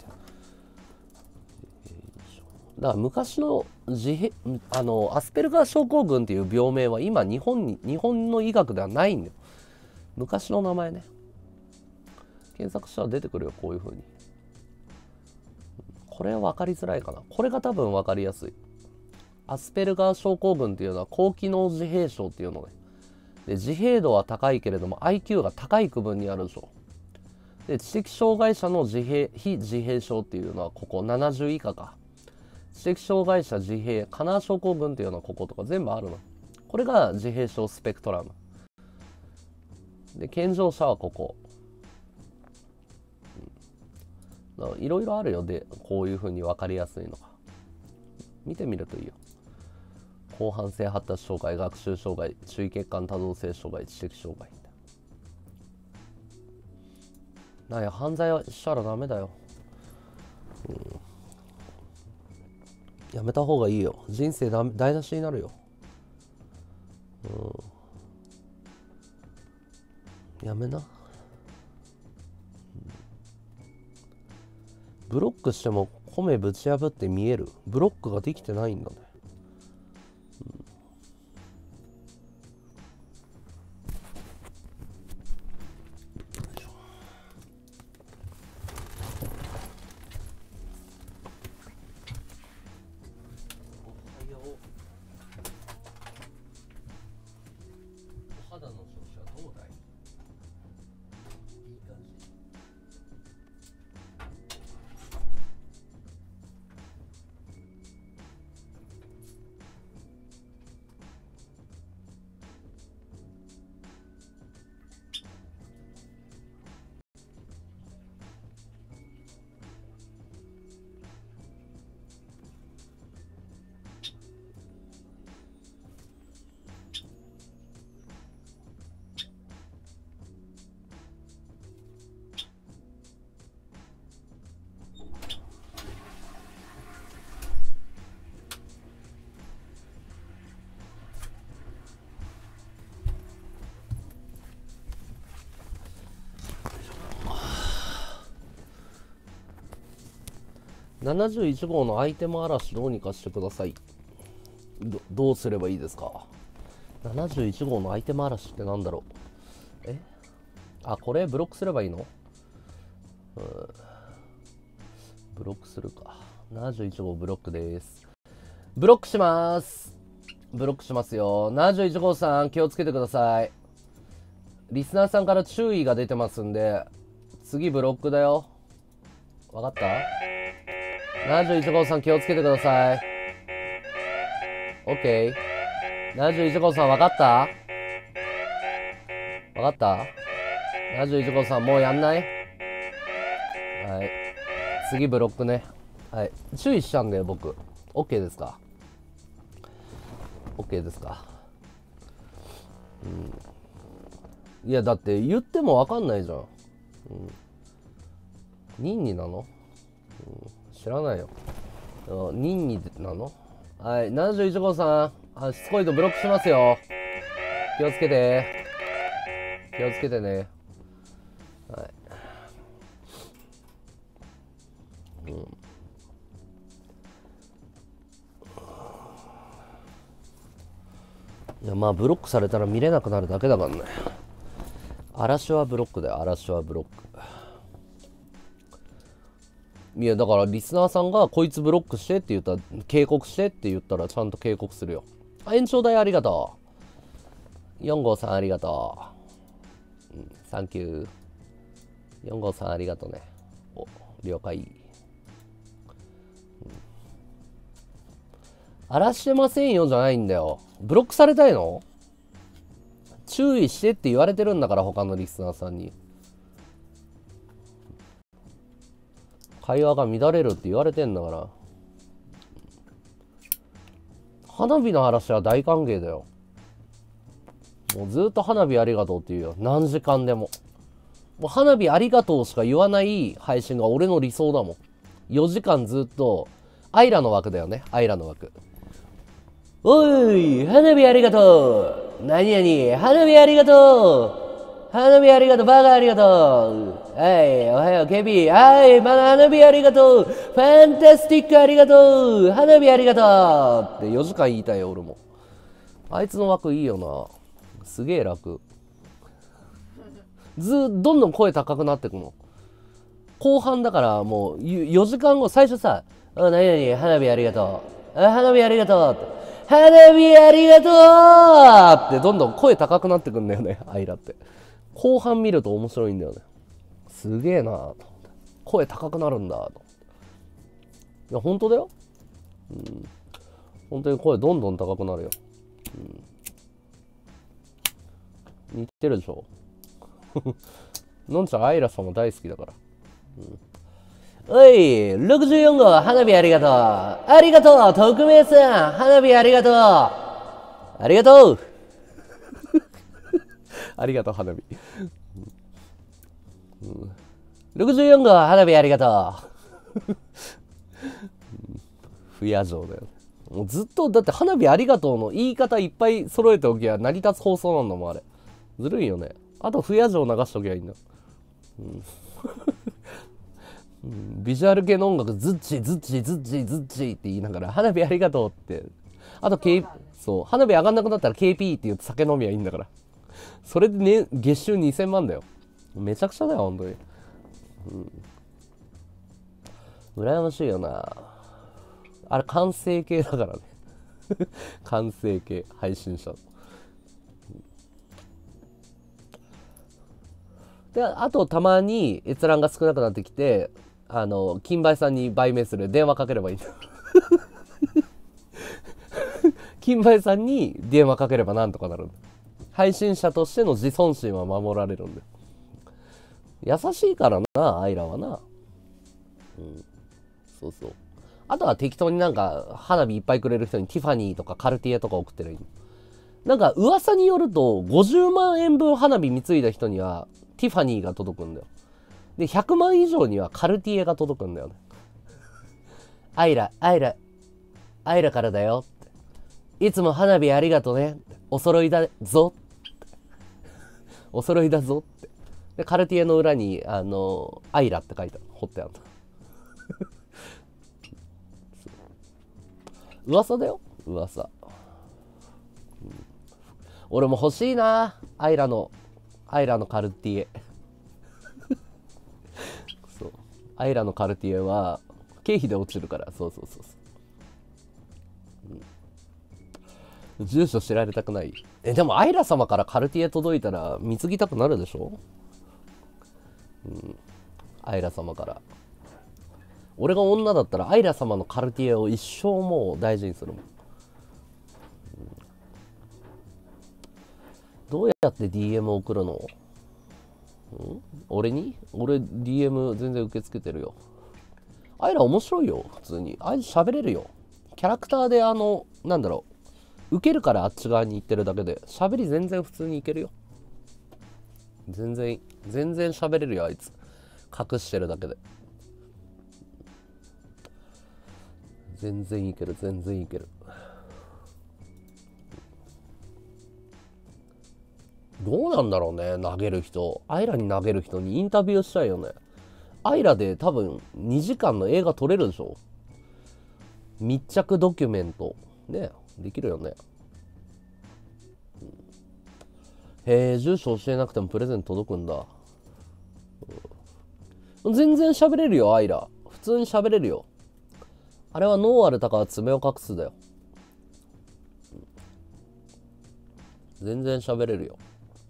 だから昔の自閉あのアスペルガー症候群っていう病名は今日本に日本の医学ではないんだよ。昔の名前ね。検索したら出てくるよこういう風に。これは分かりづらいかな。これが多分分かりやすい。アスペルガー症候群っていうのは高機能自閉症っていうのね。で自閉度は高いけれども アイキュー が高い区分にあるでしょ。で知的障害者の自閉非自閉症っていうのはここななじゅう以下か。知的障害者自閉カナー症候群っていうのはこことか全部あるの。これが自閉症スペクトラムで、健常者はここ。いろいろあるよ。でこういう風に分かりやすいのが見てみるといいよ。広汎性発達障害、学習障害、注意欠陥多動性障害、知的障害。なんや犯罪はしたらダメだよ、うん、やめた方がいいよ。人生だ台無しになるよ、うん、やめな。ブロックしても米ぶち破って見える。ブロックができてないんだね、うん肌の調子はどうだい？いい感じ。ななじゅういち号のアイテム嵐どうにかしてください。 ど, どうすればいいですか？ ななじゅういち 号のアイテム嵐ってなんだろう。えあこれブロックすればいいの？うん、ブロックするか。ななじゅういち号ブロックです。ブロックします。 ブロックしますよ。ななじゅういち号さん気をつけてください。リスナーさんから注意が出てますんで、次ブロックだよ。わかった？ ななじゅういち 号さん気をつけてください。OK。ななじゅういち号さんわかった？わかった？ ななじゅういち 号さんもうやんない？はい。次ブロックね。はい。注意しちゃうんだよ、僕。OK ですか？ OK ですか？うん。いや、だって言ってもわかんないじゃん。うん。任意なの？うん、知らないよ。任意なの？はい。ななじゅういち号さん。あ、しつこいとブロックしますよ。気をつけて。気をつけてね。はい。うん。いや、まあブロックされたら見れなくなるだけだからね。嵐はブロックだよ。嵐はブロック。いや、だからリスナーさんがこいつブロックしてって言ったら、警告してって言ったらちゃんと警告するよ。あ、延長代ありがとう。よん号さんありがとう。うん、サンキュー。よん号さんありがとうね。お、了解。うん、荒らしてませんよじゃないんだよ。ブロックされたいの？注意してって言われてるんだから、他のリスナーさんに。会話が乱れるって言われてんだから。花火の話は大歓迎だよ。もうずっと花火ありがとうって言うよ。何時間でも。もう花火ありがとうしか言わない配信が俺の理想だもん。よじかんずっと、アイラの枠だよね。アイラの枠。おい、花火ありがとう。何々、花火ありがとう。花火ありがとう、バカありがとう。はい、おはよう、ケビー。はい、まだ花火ありがとう。ファンタスティックありがとう。花火ありがとう。ってよじかん言いたいよ、俺も。あいつの枠いいよな。すげえ楽。ずどんどん声高くなってくの。後半だからもうよじかんご、最初さ、あ、何々、花火ありがとう。あ、花火ありがとう。花火ありがとうってどんどん声高くなってくんだよね、アイラって。後半見ると面白いんだよね。すげえなぁと思って。声高くなるんだと思って。いや、本当だよ。うん。本当に声どんどん高くなるよ。うん。似てるでしょ。のんちゃん、アイラさんも大好きだから。うん、おい、ろくじゅうよん号、花火ありがとう。ありがとう、匿名さん。花火ありがとう。ありがとう。ありがとう、花火。うん、ろくじゅうよん号、花火ありがとう。不夜城だよ。もうずっと、だって花火ありがとうの言い方いっぱい揃えておきゃ成り立つ放送なんだもん、あれ。ずるいよね。あと、不夜城流しときゃいいんだ。うんうん、ビジュアル系の音楽、ズッチ、ズッチ、ズッチ、ズッチって言いながら、花火ありがとうって。あと、K、そう、花火上がんなくなったら ケーピー って言って酒飲みはいいんだから。それでね、月収にせんまんだよ。めちゃくちゃだよ、本当に。うん。羨ましいよな。あれ、完成形だからね。完成形、配信者。で、あと、たまに閲覧が少なくなってきて、あの、金梅さんに売名する電話かければいいんだ。金梅さんに電話かければなんとかなるんだ。配信者としての自尊心は守られるんだよ。優しいからな、アイラはな。うん。そうそう。あとは適当になんか花火いっぱいくれる人にティファニーとかカルティエとか送ってるいい。なんか噂によるとごじゅうまんえんぶん花火貢いだ人にはティファニーが届くんだよ。で、ひゃくまん以上にはカルティエが届くんだよね。アイラ、アイラ、アイラからだよって。いつも花火ありがとね。お揃いだぞ。お揃いだぞって。で、カルティエの裏に、あの、アイラって書いてある。彫ってある。噂だよ。噂。うん、俺も欲しいな。アイラの、アイラのカルティエ。そう。アイラのカルティエは、経費で落ちるから。そうそうそうそう。 住所知られたくない。え、でもアイラ様からカルティエ届いたら貢ぎたくなるでしょ。うん。アイラ様から。俺が女だったらアイラ様のカルティエを一生もう大事にするもん。うん、どうやって ディーエム 送るの？うん、俺に？俺 ディーエム 全然受け付けてるよ。アイラ面白いよ、普通に。あいつ喋れるよ。キャラクターであの、なんだろう。受けるからあっち側に行ってるだけで、喋り全然普通にいけるよ。全然、全然喋れるよ、あいつ。隠してるだけで。全然いける、全然いける。どうなんだろうね、投げる人。アイラに投げる人にインタビューしたいよね。アイラで多分にじかんの映画撮れるでしょ。密着ドキュメント。ね、できるよね。へえ、住所教えなくてもプレゼント届くんだ。うん、全然喋れるよ、アイラ。普通に喋れるよ。あれは脳ある鷹は爪を隠すだよ。全然喋れるよ。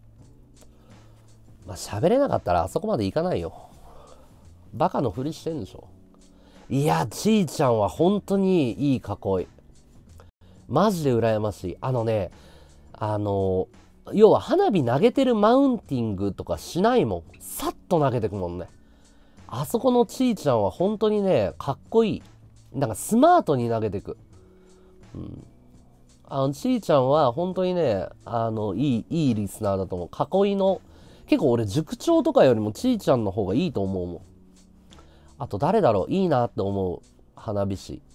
まあ喋れなかったらあそこまでいかないよ。バカのふりしてんでしょ。いや、ちーちゃんは本当にいい囲い。マジで羨ましい。あのね、あの、要は花火投げてるマウンティングとかしないもん。さっと投げてくもんね。あそこのちーちゃんは本当にね、かっこいい。なんかスマートに投げてく。うん。あの、ちーちゃんは本当にね、あの、いい、いいリスナーだと思う。囲いの、結構俺塾長とかよりもちーちゃんの方がいいと思うもん。あと誰だろう、いいなって思う花火師。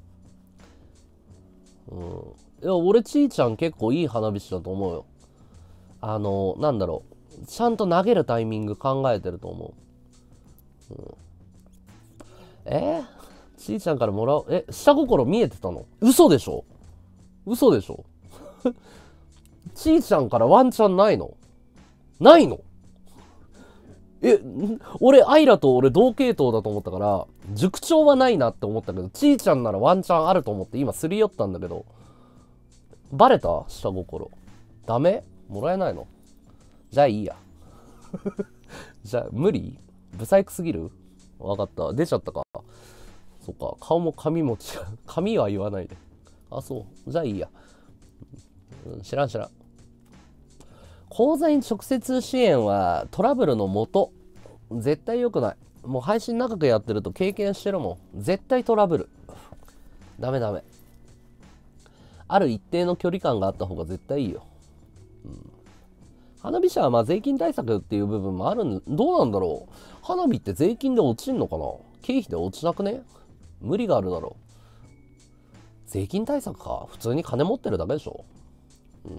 うん。いや、俺ちーちゃん結構いい花火師だと思うよ。あの、なんだろう。ちゃんと投げるタイミング考えてると思う。うん、えー、ちーちゃんからもらう。え、下心見えてたの？嘘でしょ？嘘でしょ？ちーちゃんからワンチャンないの？ないの？え、俺、アイラと俺同系統だと思ったから、塾長はないなって思ったけど、ちーちゃんならワンチャンあると思って今すり寄ったんだけど、バレた？下心。ダメ？もらえないの？じゃあいいや。じゃあ、無理？ブサイクすぎる？わかった。出ちゃったか。そっか。顔も髪も違う。髪は言わないで。あ、そう。じゃあいいや。うん、知らん知らん。口座に直接支援はトラブルの元。絶対良くない。もう配信長くやってると経験してるもん。絶対トラブル。ダメダメ。ある一定の距離感があった方が絶対いいよ。うん、花火師はまあ税金対策っていう部分もあるん、どうなんだろう。花火って税金で落ちんのかな？経費で落ちなくね？無理があるだろう。税金対策か。普通に金持ってるだけでしょ。うん。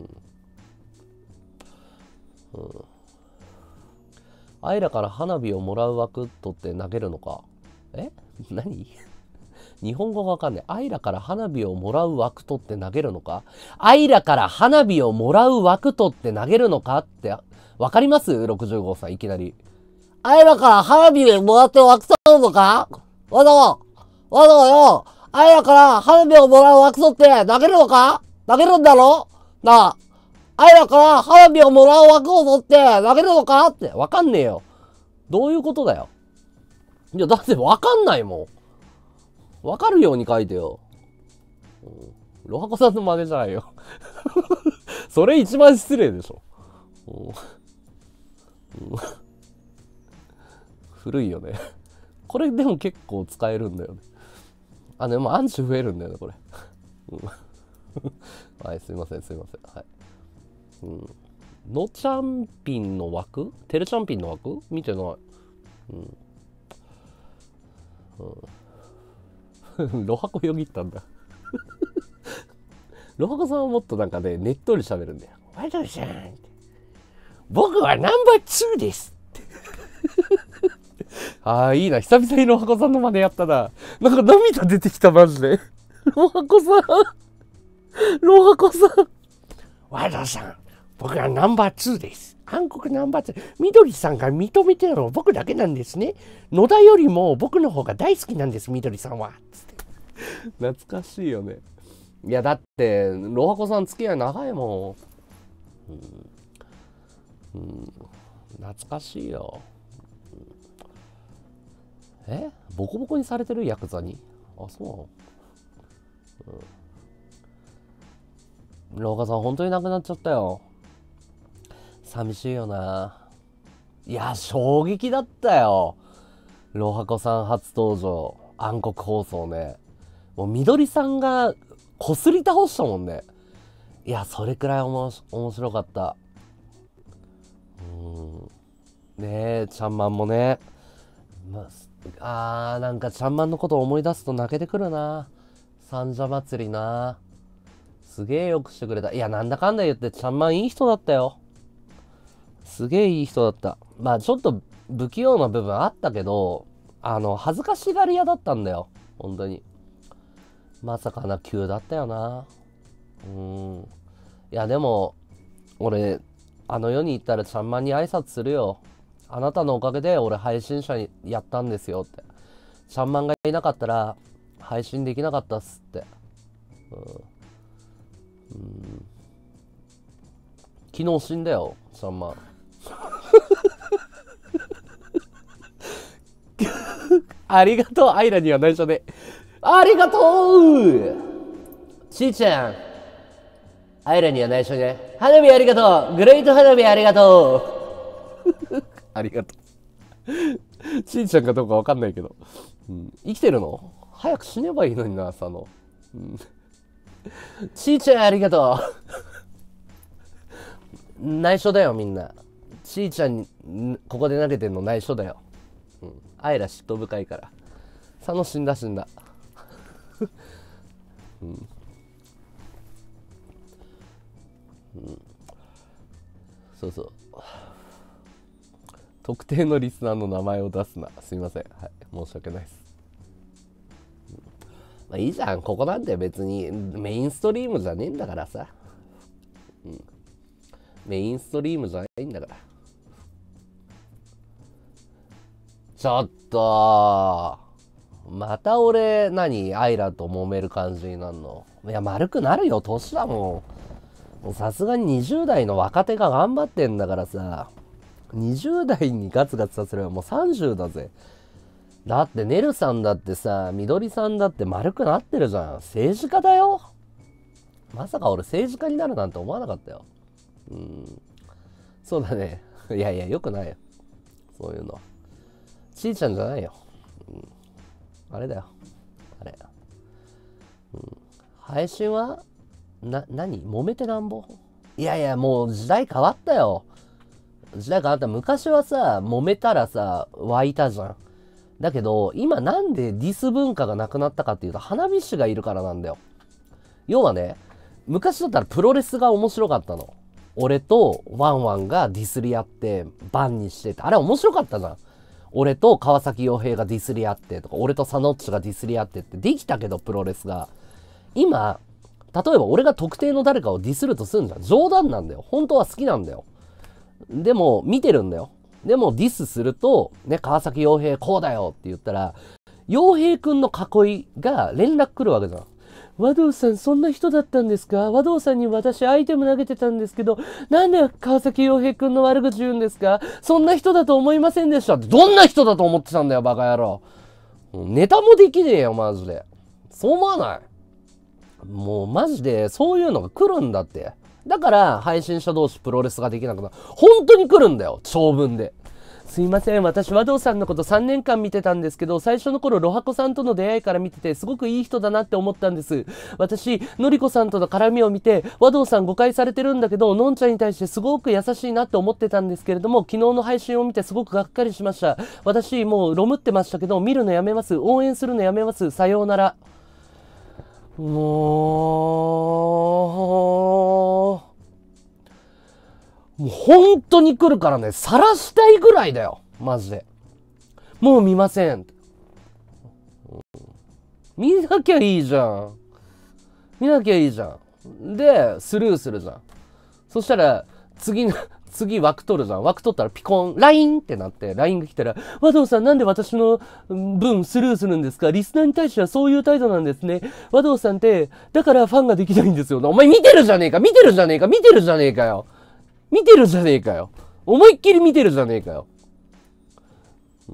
うん。アイラから花火をもらう枠取って投げるのか。え？何？日本語がわかんない。アイラから花火をもらう枠取って投げるのか？アイラから花火をもらう枠取って投げるのかってわかります？ ろくじゅうご さんいきなり。アイラから花火をもらって枠取るのか？わざわわざわよ。アイラから花火をもらう枠取って投げるのか？投げるんだろ？なあ。アイラから花火をもらう枠を取って投げるのかってわかんねえよ。どういうことだよ。いや、だってわかんないもん。わかるように書いてよ。うん、ロハコさんの真似じゃないよ。それ一番失礼でしょ。うんうん、古いよね。これでも結構使えるんだよね。あ、でもアンチ増えるんだよね、これ。うん、はい、すいません、すいません。はい。うん。のチャンピンの枠？テルチャンピンの枠？見てない。うん。うん、ロハコよぎったんだ。ロハコさんはもっとなんかね、ねっとり喋るんだよ。ワイドさんって。僕はナンバーツーです。ああ、いいな。久々にロハコさんの真似やったな。なんか涙出てきた、マジで。ロハコさん。ロハコさん。ワイドさん。僕はナンバーツーです。韓国ナンバーツー。みどりさんが認めてるのは僕だけなんですね。野田よりも僕の方が大好きなんです、みどりさんは。つって懐かしいよね。 いやだってロハコさん付き合い長いもん、うんうん、懐かしいよ。えボコボコにされてるヤクザに。あ、そうなの、うん、ロハコさん本当に亡くなっちゃったよ。寂しいよな。いや衝撃だったよ、ロハコさん初登場暗黒放送ね。もうみどりさんがこすり倒したもんね。いやそれくらいおもし面白かった。うんねえちゃんまんもね、まあ、あーなんかちゃんまんのことを思い出すと泣けてくるな。三社祭りな、すげえよくしてくれた。いやなんだかんだ言ってちゃんまんいい人だったよ。すげえいい人だった。まあちょっと不器用な部分あったけど、あの恥ずかしがり屋だったんだよ本当に。まさかな急だったよな。うん。いやでも俺あの世に行ったらちゃんまんに挨拶するよ。あなたのおかげで俺配信者にやったんですよって。ちゃんまんがいなかったら配信できなかったっすって。うん、うん昨日死んだよちゃんまん。ありがとうアイラには内緒で。ありがとうちーちゃん、アイラには内緒ね。花火ありがとう、グレート花火ありがとう。ありがとう。ちーちゃんかどうかわかんないけど、うん、生きてるの早く死ねばいいのにな佐野、うん、ちーちゃんありがとう。内緒だよみんな。ちーちゃんにここで投げてんの内緒だよ、うん、アイラ嫉妬深いから。佐野死んだ死んだ。うんうん、そうそう、特定のリスナーの名前を出すな、すいません、はい、申し訳ないです、うんまあ、いいじゃん、ここなんて別にメインストリームじゃねえんだからさ、うん、メインストリームじゃないんだから。ちょっとまた俺何アイラと揉める感じになるの。いや丸くなるよ、年だもん。さすがににじゅう代の若手が頑張ってんだからさ、にじゅう代にガツガツさせればもうさんじゅうだぜ。だってねるさんだってさ、みどりさんだって丸くなってるじゃん。政治家だよ。まさか俺政治家になるなんて思わなかったよ。うん、そうだね。いやいやよくないよそういうの。ちーちゃんじゃないよ、うん、あれだよあれ、うん、配信はな、何揉めてなんぼ。いやいやもう時代変わったよ。時代変わった。昔はさ揉めたらさ湧いたじゃん。だけど今なんでディス文化がなくなったかっていうと花火師がいるからなんだよ。要はね、昔だったらプロレスが面白かったの。俺とワンワンがディスり合ってバンにしてて、あれ面白かったじゃん。俺と川崎洋平がディスり合ってとか、俺とサノッチがディスり合ってってできたけど、プロレスが今例えば俺が特定の誰かをディスるとすんじゃん。冗談なんだよ。本当は好きなんだよ。でも見てるんだよ。でもディスするとね、川崎洋平こうだよって言ったら、洋平くんの囲いが連絡来るわけじゃん。和道さんそんな人だったんですか？和道さんに私アイテム投げてたんですけど、なんで川崎洋平くんの悪口言うんですか？そんな人だと思いませんでしたって。どんな人だと思ってたんだよバカ野郎。ネタもできねえよマジで。そう思わない？もうマジでそういうのが来るんだって。だから配信者同士プロレスができなくなる。本当に来るんだよ長文で。すいません、私和道さんのことさんねんかん見てたんですけど、最初の頃ロハコさんとの出会いから見ててすごくいい人だなって思ったんです。私のりこさんとの絡みを見て和道さん誤解されてるんだけど、のんちゃんに対してすごく優しいなって思ってたんですけれども、昨日の配信を見てすごくがっかりしました。私もうロムってましたけど、見るのやめます、応援するのやめます、さようなら。もうもう本当に来るからね、晒したいぐらいだよマジで。もう見ません、見なきゃいいじゃん、見なきゃいいじゃんでスルーするじゃん。そしたら次の次枠取るじゃん。枠取ったらピコン、ライン ってなって、ライン が来たら、和道さんなんで私の分スルーするんですか？リスナーに対してはそういう態度なんですね。和道さんって、だからファンができないんですよ。お前見てるじゃねえか見てるじゃねえか見てるじゃねえかよ見てるじゃねえかよ思いっきり見てるじゃねえかよ。うん、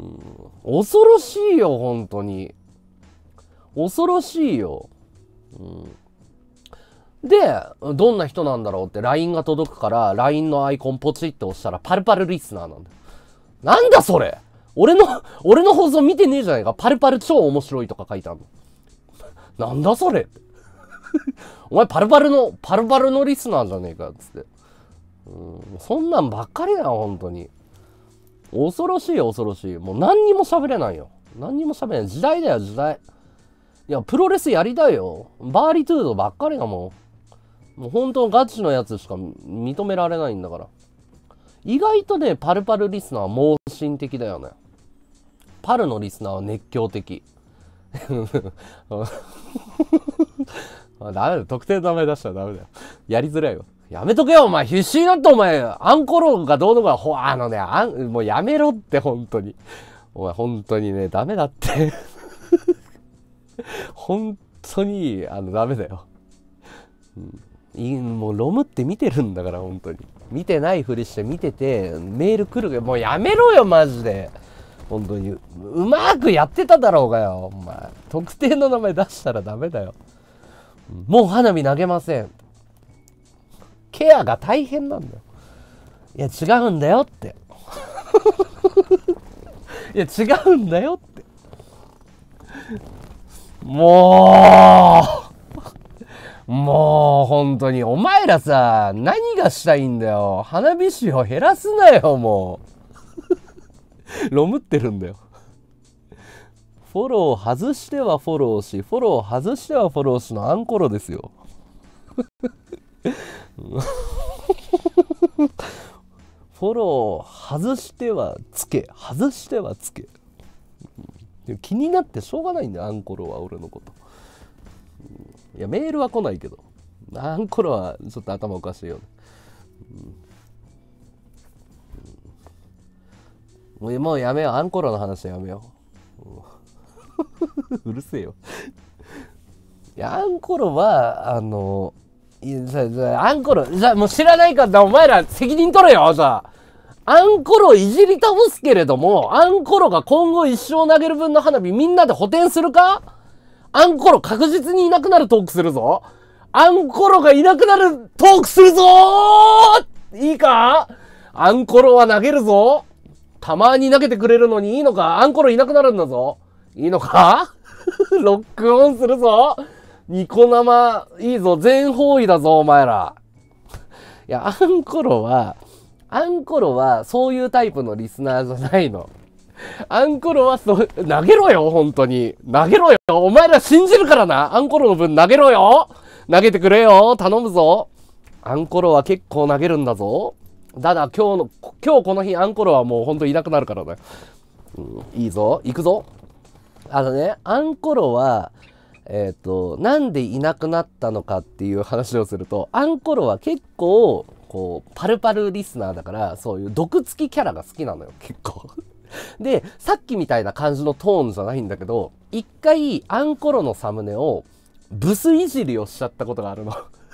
恐ろしいよ、本当に。恐ろしいよ。うんで、どんな人なんだろうって ライン が届くから、ライン のアイコンポチって押したら、パルパルリスナーなんだよ。なんだそれ俺の、俺の放送見てねえじゃないか。パルパル超面白いとか書いてあるの。なんだそれお前パルパルの、パルパルのリスナーじゃねえか、つって。うん、そんなんばっかりだよ、本当に。恐ろしいよ、恐ろしい。もう何にも喋れないよ。何にも喋れない。時代だよ、時代。いや、プロレスやりたいよ。バーリトゥードばっかりだもん。もう本当ガチのやつしか認められないんだから。意外とね、パルパルリスナーは盲信的だよね。パルのリスナーは熱狂的。ダメだよ。特定の名前出したらダメだよ。やりづらいよ。やめとけよ、お前。必死になってお前。アンコロがどうのか、ほ、あのね、あん、もうやめろって、本当に。お前、本当にね、ダメだって。本当に、あの、ダメだよ。うんいもうロムって見てるんだから本当に見てないふりして見ててメール来るけどもうやめろよマジで本当にうまくやってただろうがよお前特定の名前出したらダメだよもう花火投げませんケアが大変なんだよいや違うんだよっていや違うんだよってもうもう、本当に、お前らさ、何がしたいんだよ。花火師を減らすなよ、もう。ロムってるんだよ。フォロー外してはフォローし、フォロー外してはフォローしのアンコロですよ。フォロー外してはつけ、外してはつけ。気になってしょうがないんだよ、アンコロは俺のこと。いやメールは来ないけどあんころはちょっと頭おかしいよね、うんうん、もうもうやめようアンコロの話やめよううるせえよいやアンコロはあのいやじゃじゃアンコロじゃもう知らないからお前ら責任取れよじゃあアンコロいじり倒すけれどもアンコロが今後一生投げる分の花火みんなで補填するかアンコロ確実にいなくなるトークするぞ。アンコロがいなくなるトークするぞーいいかアンコロは投げるぞたまに投げてくれるのにいいのかアンコロいなくなるんだぞいいのかロックオンするぞニコ生いいぞ全方位だぞお前らいやアンコロはアンコロはそういうタイプのリスナーじゃないのアンコロはそ投げろよ本当に投げろよお前ら信じるからなアンコロの分投げろよ投げてくれよ頼むぞアンコロは結構投げるんだぞただ今日の今日この日アンコロはもう本当いなくなるからね、うん、いいぞ行くぞあのねアンコロはえっとなんでいなくなったのかっていう話をするとアンコロは結構こうパルパルリスナーだからそういう毒付きキャラが好きなのよ結構で、さっきみたいな感じのトーンじゃないんだけど、一回アンコロのサムネをブスいじりをしちゃったことがあるの。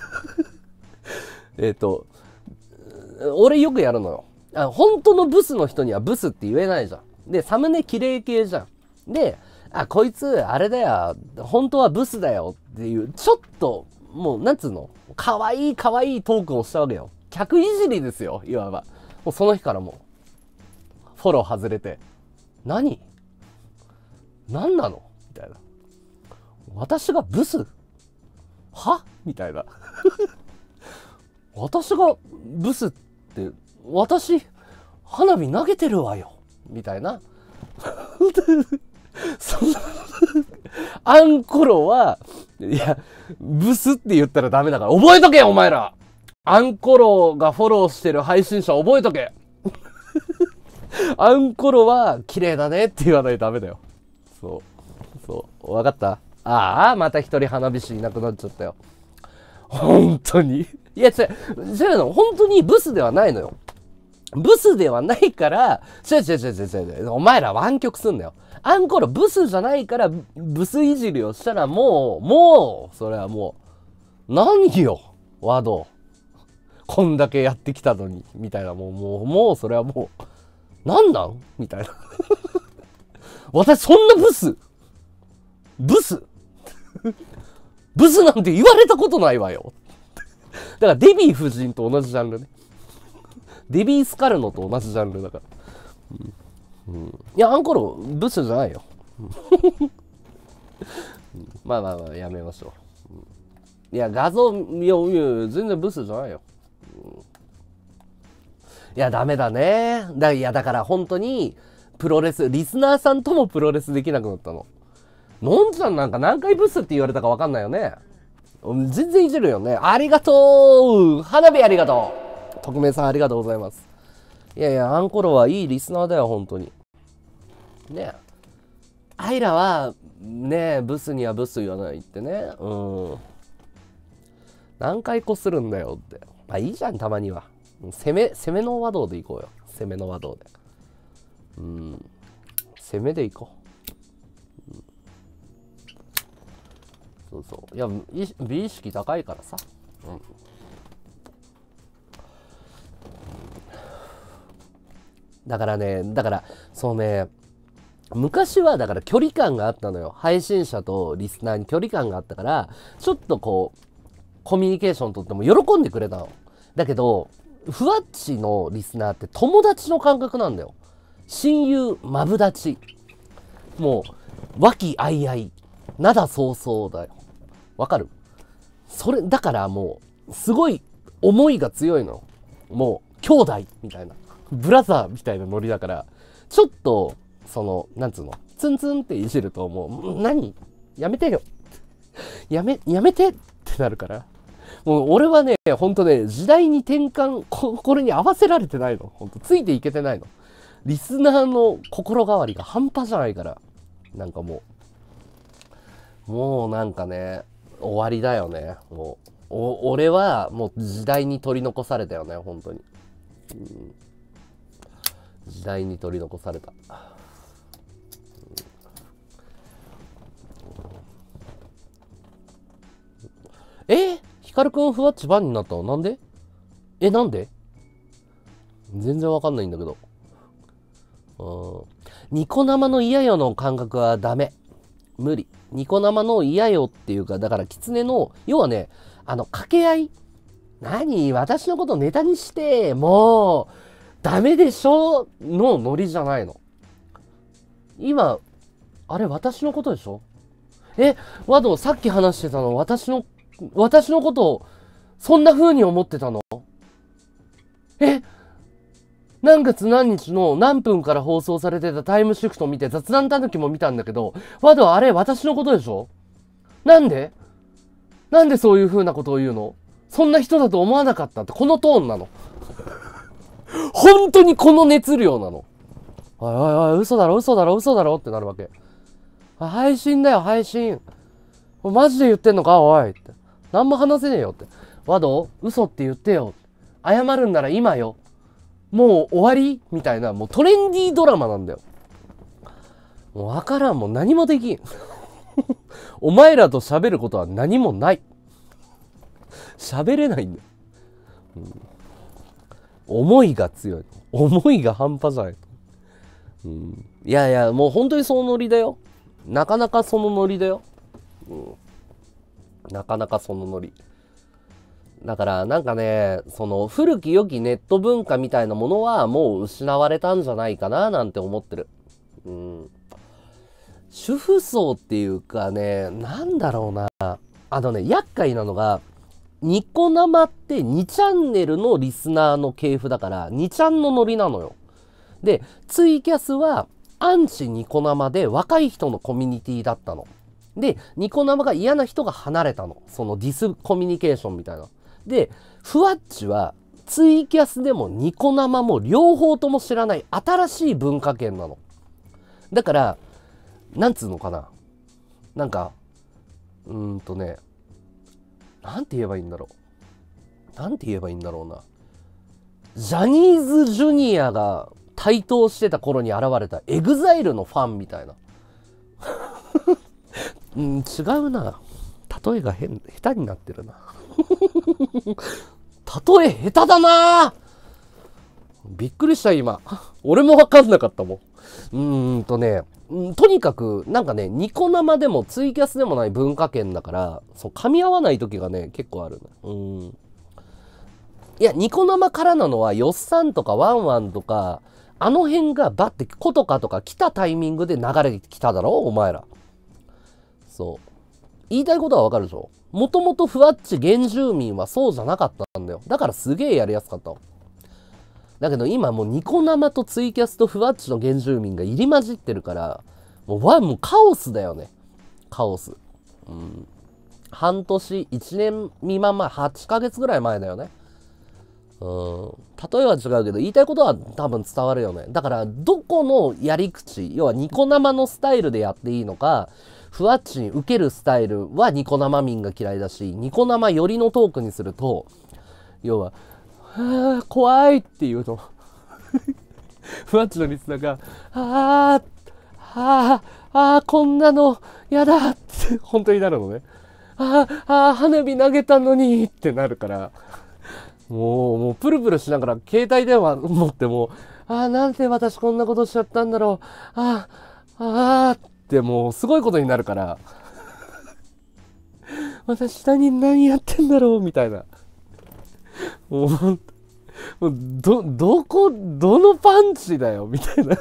えっと、俺よくやるのよあ。本当のブスの人にはブスって言えないじゃん。で、サムネ綺麗系じゃん。で、あ、こいつ、あれだよ。本当はブスだよっていう、ちょっと、もう、なんつうのかわいいかわいいトークをしたわけよ。客いじりですよ、いわば。もうその日からもう。フォロー外れて何何なのみたいな私がブスはみたいな私がブスって私花火投げてるわよみたいなそんなアンコロはいやブスって言ったらダメだから覚えとけお前らアンコロがフォローしてる配信者覚えとけアンコロは綺麗だねって言わないとダメだよ。そう。そう。わかった？ああ、また一人花火師いなくなっちゃったよ。本当に。いや、違う、違うの。本当にブスではないのよ。 ブスではないから、違う違う違う違う違う、お前ら湾曲すんだよ。あんころブスじゃないから、ブスいじりをしたらもう、もう、それはもう、何よ、ワド。こんだけやってきたのに、みたいな、もう、もう、もう、それはもう、なんなんみたいな。私、そんなブスブスブスなんて言われたことないわよ。だからデヴィ夫人と同じジャンルね。デビー・スカルノと同じジャンルだから。うんうん、いや、あんころブスじゃないよ。まあまあまあ、やめましょう。うん、いや、画像、いや、いや、全然ブスじゃないよ。うん、いや、ダメだね。だいや、だから本当に、プロレス、リスナーさんともプロレスできなくなったの。のんちゃんなんか何回ブスって言われたか分かんないよね。全然いじるよね。ありがとう、花火ありがとう、匿名さんありがとうございます。いやいや、あんころはいいリスナーだよ、本当に。ねえ。アイラは、ねえ、ブスにはブス言わないってね。うん。何回こするんだよって。まあいいじゃん、たまには。攻め、攻めの和道でいこうよ。攻めの和道で。うん。攻めでいこう。うん、そうそう。いや、美意識高いからさ。うん。だからね、だから、そうね、昔はだから距離感があったのよ。配信者とリスナーに距離感があったから、ちょっとこう、コミュニケーションとっても喜んでくれたの。だけど、ふわっちのリスナーって友達の感覚なんだよ。親友、マブダチ。もう、和気あいあい。灘そうそうだよ。わかる？それ、だからもう、すごい思いが強いの。もう、兄弟みたいな。ブラザーみたいなノリだから、ちょっと、その、なんつうの、ツンツンっていじるともう、何？やめてよ。やめ、やめてってなるから。もう俺はね、ほんとね、時代に転換、こ、これに合わせられてないの。ほんと、ついていけてないの。リスナーの心変わりが半端じゃないから。なんかもう、もうなんかね、終わりだよね。もう、お俺はもう時代に取り残されたよね、ほんとに。うん、時代に取り残された。えヒカルくんふわっちバンになったのなんで？え、なんで？全然わかんないんだけど。うん。ニコ生の嫌よの感覚はダメ。無理。ニコ生の嫌よっていうか、だからキツネの、要はね、あの、掛け合い。何？私のことネタにして、もう、ダメでしょのノリじゃないの。今、あれ私のことでしょ？え、ワド、さっき話してたの私の、私のことを、そんな風に思ってたの？え、何月何日の何分から放送されてたタイムシフト見て雑談たぬきも見たんだけど、ワド、あれ私のことでしょ？なんで？なんでそういう風なことを言うの？そんな人だと思わなかったって、このトーンなの。本当にこの熱量なの。おいおいおい、嘘だろ嘘だろ嘘だろってなるわけ。配信だよ配信。マジで言ってんのかおいって。何も話せねえよって。ワド、嘘って言ってよ。謝るんなら今よ。もう終わりみたいな、もうトレンディードラマなんだよ。もうわからん、もう何もできん。お前らと喋ることは何もない。喋れないんだよ。うん、思いが強い。思いが半端じゃない。うん、いやいや、もう本当にそのノリだよ。なかなかそのノリだよ。うん、なかなかそのノリ。だからなんかね、その古き良きネット文化みたいなものはもう失われたんじゃないかななんて思ってる。うん。主婦層っていうかね、なんだろうな。あのね、厄介なのが、ニコ生ってにチャンネルのリスナーの系譜だから、にちゃんのノリなのよ。で、ツイキャスはアンチニコ生で若い人のコミュニティだったの。で、ニコ生が嫌な人が離れたの。そのディスコミュニケーションみたいな。で、ふわっちはツイキャスでもニコ生も両方とも知らない新しい文化圏なの。だから、なんつうのかな。なんか、うーんとね、なんて言えばいいんだろう。なんて言えばいいんだろうな。 ジャニーズジュニアが台頭してた頃に現れたエグザイルのファンみたいな。うん、違うな。例えが変、下手になってるな。例え下手だな。びっくりした今。俺もわかんなかったもん。うーんとね、とにかくなんかね、ニコ生でもツイキャスでもない文化圏だから、そう噛み合わない時がね結構あるね。うん。いや、ニコ生からなのはよっさんとかワンワンとかあの辺がバッてコトカとか来たタイミングで流れてきただろお前ら。そう言いたいことはわかるでしょ。もともとふわっち原住民はそうじゃなかったんだよ。だからすげえやりやすかった。だけど今もうニコ生とツイキャスとふわっちの原住民が入り混じってるから、もうわもうカオスだよね。カオス。うん。半年、いちねん未満前、はちかげつぐらい前だよね。うん。例えは違うけど、言いたいことは多分伝わるよね。だから、どこのやり口、要はニコ生のスタイルでやっていいのか、ふわっちに受けるスタイルはニコ生民が嫌いだし、ニコ生寄りのトークにすると、要は、はあ、怖いっていうの。ふわっちのリスナーが、あー、あー、あー、こんなの、やだって、本当になるのね。あー、あー、花火投げたのにってなるから、もう、もう、プルプルしながら携帯電話持っても、あー、なんで私こんなことしちゃったんだろう。あー、あーって、もう、すごいことになるから、私下に何やってんだろうみたいな。もう、もうど、どこ、どのパンチだよみたいな。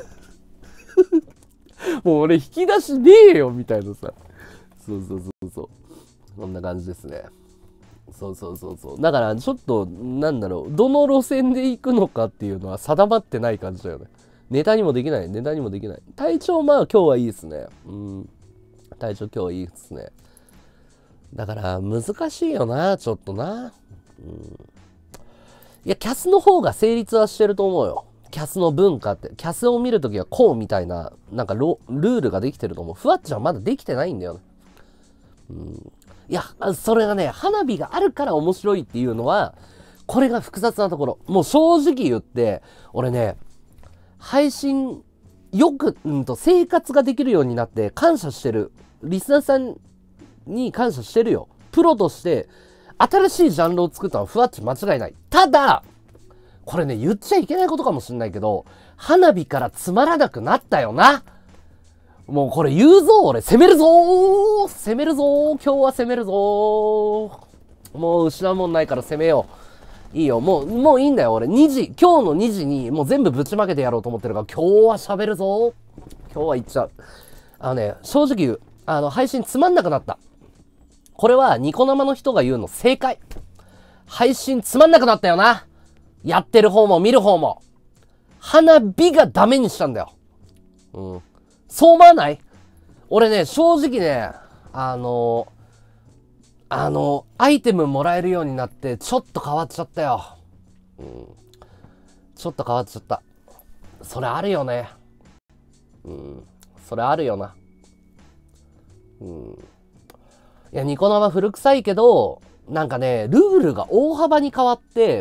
もう俺引き出しねえよみたいなさ。そうそうそうそう。こんな感じですね。そうそうそうそう。だからちょっと、なんだろう、どの路線で行くのかっていうのは定まってない感じだよね。ネタにもできない、ネタにもできない。体調まあ今日はいいですね。うん。体調今日はいいですね。だから難しいよな、ちょっとな。うん。いや、キャスの方が成立はしてると思うよ。キャスの文化って。キャスを見るときはこうみたいな、なんかルールができてると思う。ふわっちはまだできてないんだよね。うん。いや、それがね、花火があるから面白いっていうのは、これが複雑なところ。もう正直言って、俺ね、配信、よく、うんと、生活ができるようになって感謝してる。リスナーさんに感謝してるよ。プロとして、新しいジャンルを作ったのはふわっち間違いない。ただ、これね、言っちゃいけないことかもしんないけど、花火からつまらなくなったよな。もうこれ言うぞ、俺。攻めるぞー攻めるぞー今日は攻めるぞーもう失うもんないから攻めよう。いいよ。もう、もういいんだよ、俺。にじ、今日のにじにもう全部ぶちまけてやろうと思ってるから、今日は喋るぞー今日は言っちゃう。あのね、正直言う。あの、配信つまんなくなった。これはニコ生の人が言うの正解。配信つまんなくなったよな。やってる方も見る方も。花火がダメにしたんだよ。うん。そう思わない？俺ね、正直ね、あの、あの、アイテムもらえるようになって、ちょっと変わっちゃったよ。うん。ちょっと変わっちゃった。それあるよね。うん。それあるよな。うん。いや、ニコ生古臭いけど、なんかね、ルールが大幅に変わって、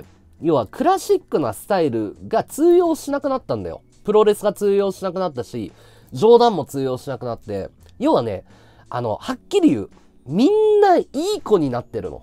要はクラシックなスタイルが通用しなくなったんだよ。プロレスが通用しなくなったし、冗談も通用しなくなって、要はね、あの、はっきり言う。みんないい子になってるの。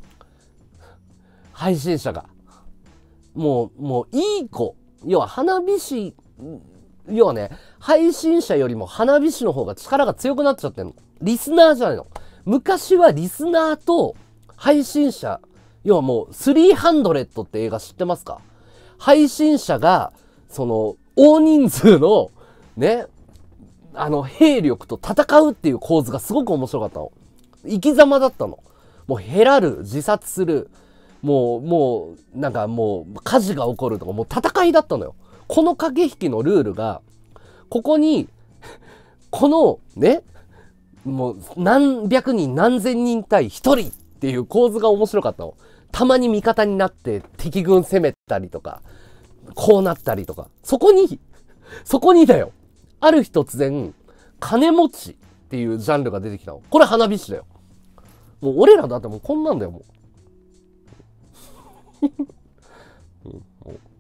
配信者が。もう、もういい子。要は花火師、要はね、配信者よりも花火師の方が力が強くなっちゃってるの。リスナーじゃないの。昔はリスナーと配信者、要はもうさんびゃくって映画知ってますか？配信者が、その、大人数の、ね、あの、兵力と戦うっていう構図がすごく面白かったの。生き様だったの。もう減らる、自殺する、もう、もう、なんかもう、火事が起こるとか、もう戦いだったのよ。この駆け引きのルールが、ここに、この、ね、もう、何百人、何千人対一人っていう構図が面白かったの。たまに味方になって敵軍攻めたりとか、こうなったりとか。そこに、そこにだよ。ある日突然、金持ちっていうジャンルが出てきたの。これ花火師だよ。もう俺らだってもうこんなんだよ、もう。うん、もう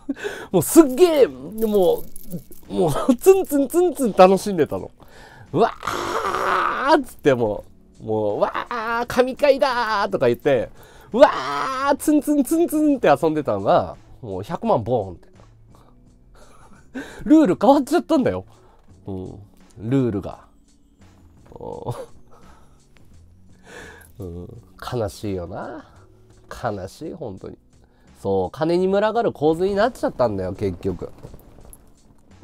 もうすっげえ、もう、もう、ツンツンツンツン楽しんでたの。うわーっつってもう、もう、わー、神回だーとか言って、うわー、ツンツンツンツンって遊んでたのが、もうひゃくまんボーンって。ルール変わっちゃったんだよ。うん、ルールが。うん、悲しいよな。悲しい、本当に。そう、金に群がる構図になっちゃったんだよ、結局。うん、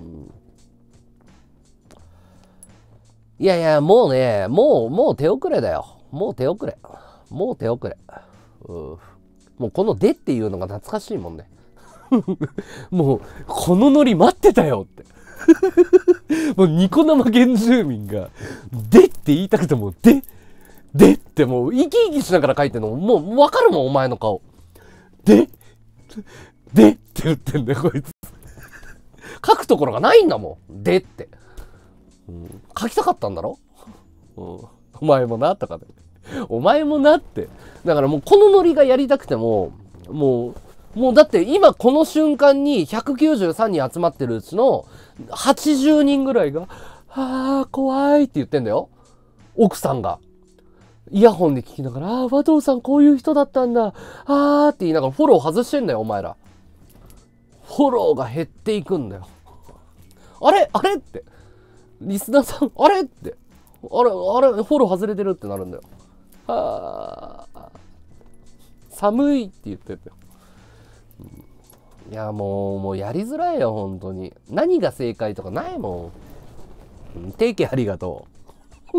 いやいや、もうね、もう、もう手遅れだよ。もう手遅れ。もう手遅れ。うん、もうこの「で」っていうのが懐かしいもんね。もう、このノリ待ってたよって。もうニコ生原住民が「で」って言いたくても「で」でってもう生き生きしながら書いてんのもう分かるもんお前の顔。ででって言ってんだよこいつ。書くところがないんだもん。でって、うん、書きたかったんだろ、うん、お前もなとかで、お前もなって。だからもうこのノリがやりたくてももうもうだって今この瞬間にひゃくきゅうじゅうさんにん集まってるうちのはちじゅうにんぐらいが「あー怖い」って言ってんだよ。奥さんがイヤホンで聞きながら「ああ和道さんこういう人だったんだあー」って言いながらフォロー外してんだよお前ら。フォローが減っていくんだよ。あれあれってリスナーさんあれってあれあれフォロー外れてるってなるんだよ。あー寒いって言ってたよ。いやもうもうやりづらいよ本当に。何が正解とかないもん。定期ありがとう。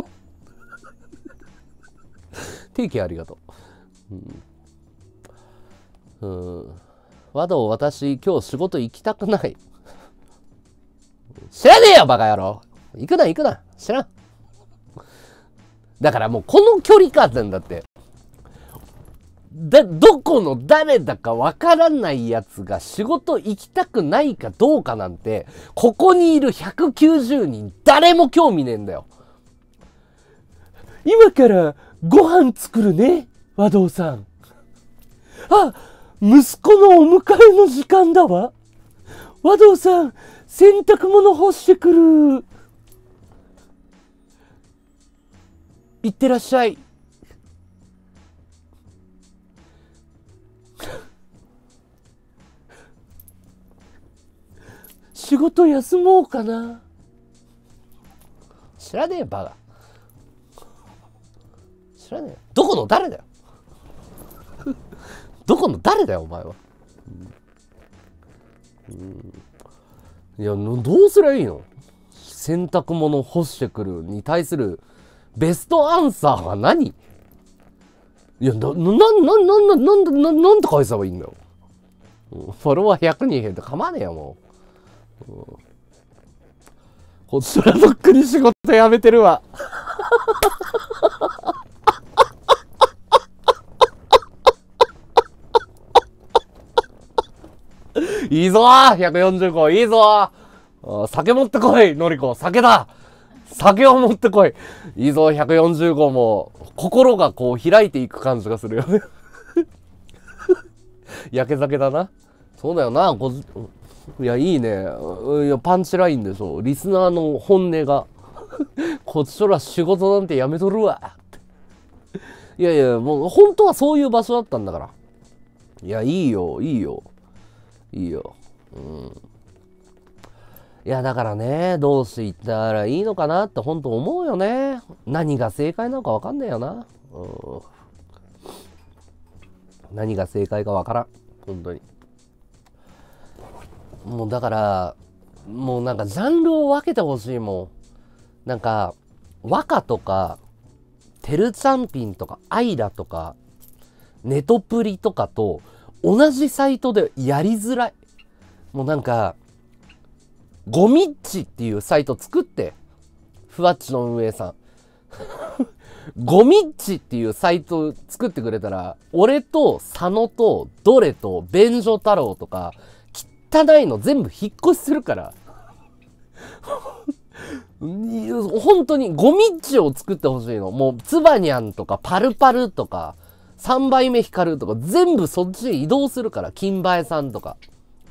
定期ありがとう。うん。うん。和道私今日仕事行きたくない。知らねえよバカ野郎。行くな行くな。知らん。だからもうこの距離感なんだって。だどこの誰だかわからないやつが仕事行きたくないかどうかなんてここにいるひゃくきゅうじゅうにん誰も興味ねえんだよ。今からご飯作るね和道さん。あ、息子のお迎えの時間だわ。和道さん洗濯物干してくる。いってらっしゃい。仕事休もうかな。知らねえバカ。知らねえ。どこの誰だよ。どこの誰だよお前は。うん、いやどうすりゃいいの。洗濯物干してくるに対するベストアンサーは何。いやな、な、な、な、な、なんで、な、なんて返せばいいんだよ。フォロワーひゃくにん減って構わねえよもう。うん、こっちらとっくに仕事辞めてるわ。いいぞーひゃくよんじゅうごいいぞー。酒持ってこいのりこ。酒だ。酒を持ってこい。いいぞひゃくよんじゅうごも心がこう開いていく感じがするよね。焼け酒だな。そうだよなこいやいいね。いやパンチラインでしょ。リスナーの本音が。こっちとら仕事なんてやめとるわ。いやいやもう本当はそういう場所だったんだから。いやいいよいいよいいよ。うん。いやだからねどうしていったらいいのかなって本当思うよね。何が正解なのか分かんねえよな。うん。何が正解か分からん本当に。もうだからもうなんかジャンルを分けてほしいもん。なんか和歌とかてるちゃんぴんとかアイラとかネトプリとかと同じサイトでやりづらい。もうなんかゴミッチっていうサイト作って、ふわっちの運営さん。ゴミッチっていうサイト作ってくれたら、俺と佐野とドレと便所太郎とか、汚いの全部引っ越しするから。本当にゴミッチを作ってほしいの。もうツバニャンとかパルパルとか、さんばいめ光るとか全部そっちへ移動するから、金映えさんとか。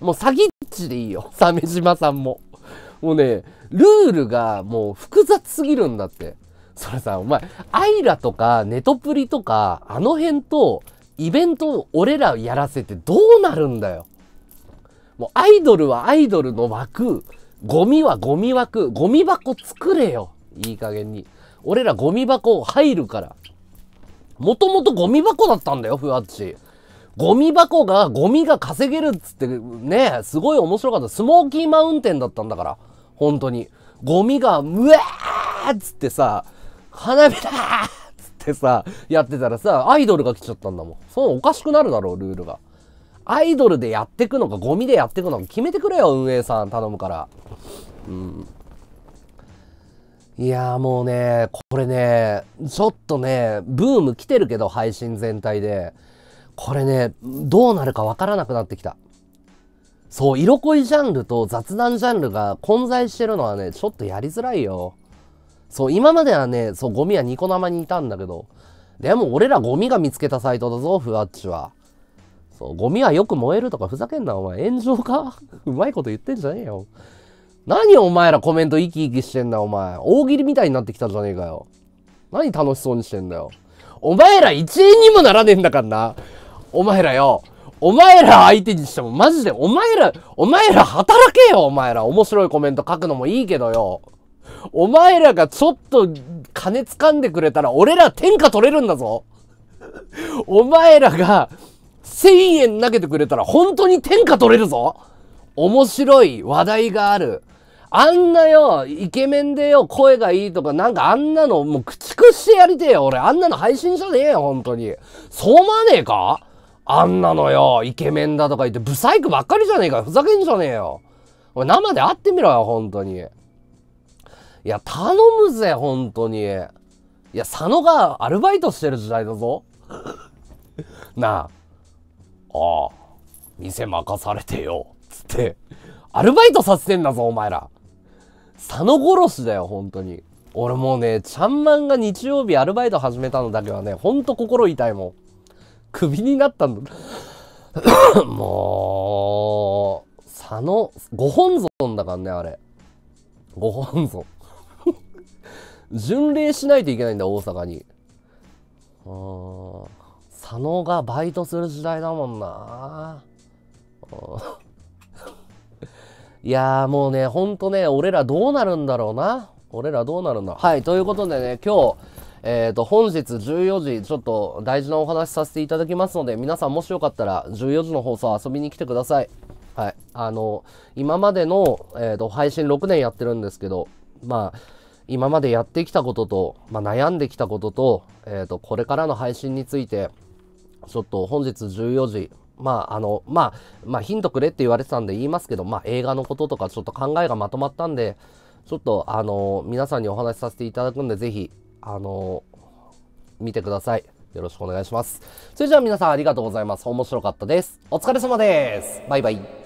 もう詐欺っちでいいよ。鮫島さんも。もうね、ルールがもう複雑すぎるんだって。それさ、お前、アイラとかネトプリとか、あの辺と、イベントを俺らやらせてどうなるんだよ。もうアイドルはアイドルの枠、ゴミはゴミ枠、ゴミ箱作れよ。いい加減に。俺らゴミ箱入るから。もともとゴミ箱だったんだよ、ふわっち。ゴミ箱が、ゴミが稼げるっつってね、すごい面白かった。スモーキーマウンテンだったんだから。本当に。ゴミが、うわーっつってさ、花火だーっつってさ、やってたらさ、アイドルが来ちゃったんだもん。そうおかしくなるだろう、ルールが。アイドルでやってくのか、ゴミでやってくのか決めてくれよ、運営さん。頼むから。うん。いやーもうね、これね、ちょっとね、ブーム来てるけど、配信全体で。これね、どうなるかわからなくなってきた。そう、色恋ジャンルと雑談ジャンルが混在してるのはね、ちょっとやりづらいよ。そう、今まではね、そう、ゴミはニコ生にいたんだけど、でも俺らゴミが見つけたサイトだぞ、ふわっちは。そう、ゴミはよく燃えるとかふざけんな、お前。炎上かうまいこと言ってんじゃねえよ。何お前らコメント生き生きしてんだ、お前。大喜利みたいになってきたじゃねえかよ。何楽しそうにしてんだよ。お前ら一円にもならねえんだからな。お前らよ。お前ら相手にしてもマジで、お前ら、お前ら働けよ、お前ら。面白いコメント書くのもいいけどよ。お前らがちょっと金掴んでくれたら俺ら天下取れるんだぞ。お前らがせんえん投げてくれたら本当に天下取れるぞ。面白い話題がある。あんなよ、イケメンでよ、声がいいとか、なんかあんなのもう駆逐してやりてえよ。俺あんなの配信じゃねえよ、本当に。そう思わねえか？あんなのよ、イケメンだとか言ってブサイクばっかりじゃねえか。ふざけんじゃねえよ。俺生で会ってみろよ、本当に。いや、頼むぜ、本当に。いや、佐野がアルバイトしてる時代だぞ。なあ。ああ、店任されてよ。つって。アルバイトさせてんだぞ、お前ら。佐野殺しだよ、本当に。俺もうね、ちゃんまんが日曜日アルバイト始めたのだけはね、ほんと心痛いもん。クビになったんだ。もう、佐野、ご本尊だからね、あれ。ご本尊。巡礼しないといけないんだ、大阪に。あー、佐野がバイトする時代だもんな。いやーもうね、ほんとね、俺らどうなるんだろうな。俺らどうなるんだ。はい、ということでね、今日、えっと、本日じゅうよじ、ちょっと大事なお話させていただきますので、皆さんもしよかったらじゅうよじの放送遊びに来てください。はい。あの、今までの、えっと、配信ろくねんやってるんですけど、まあ、今までやってきたことと、まあ、悩んできたことと、えっと、これからの配信について、ちょっと本日じゅうよじ、まあ、あの、まあ、まあ、ヒントくれって言われてたんで言いますけど、まあ、映画のこととかちょっと考えがまとまったんで、ちょっと、あの、皆さんにお話しさせていただくんで、ぜひ、あの、見てください。よろしくお願いします。それじゃあ皆さんありがとうございます。面白かったです。お疲れ様です。バイバイ。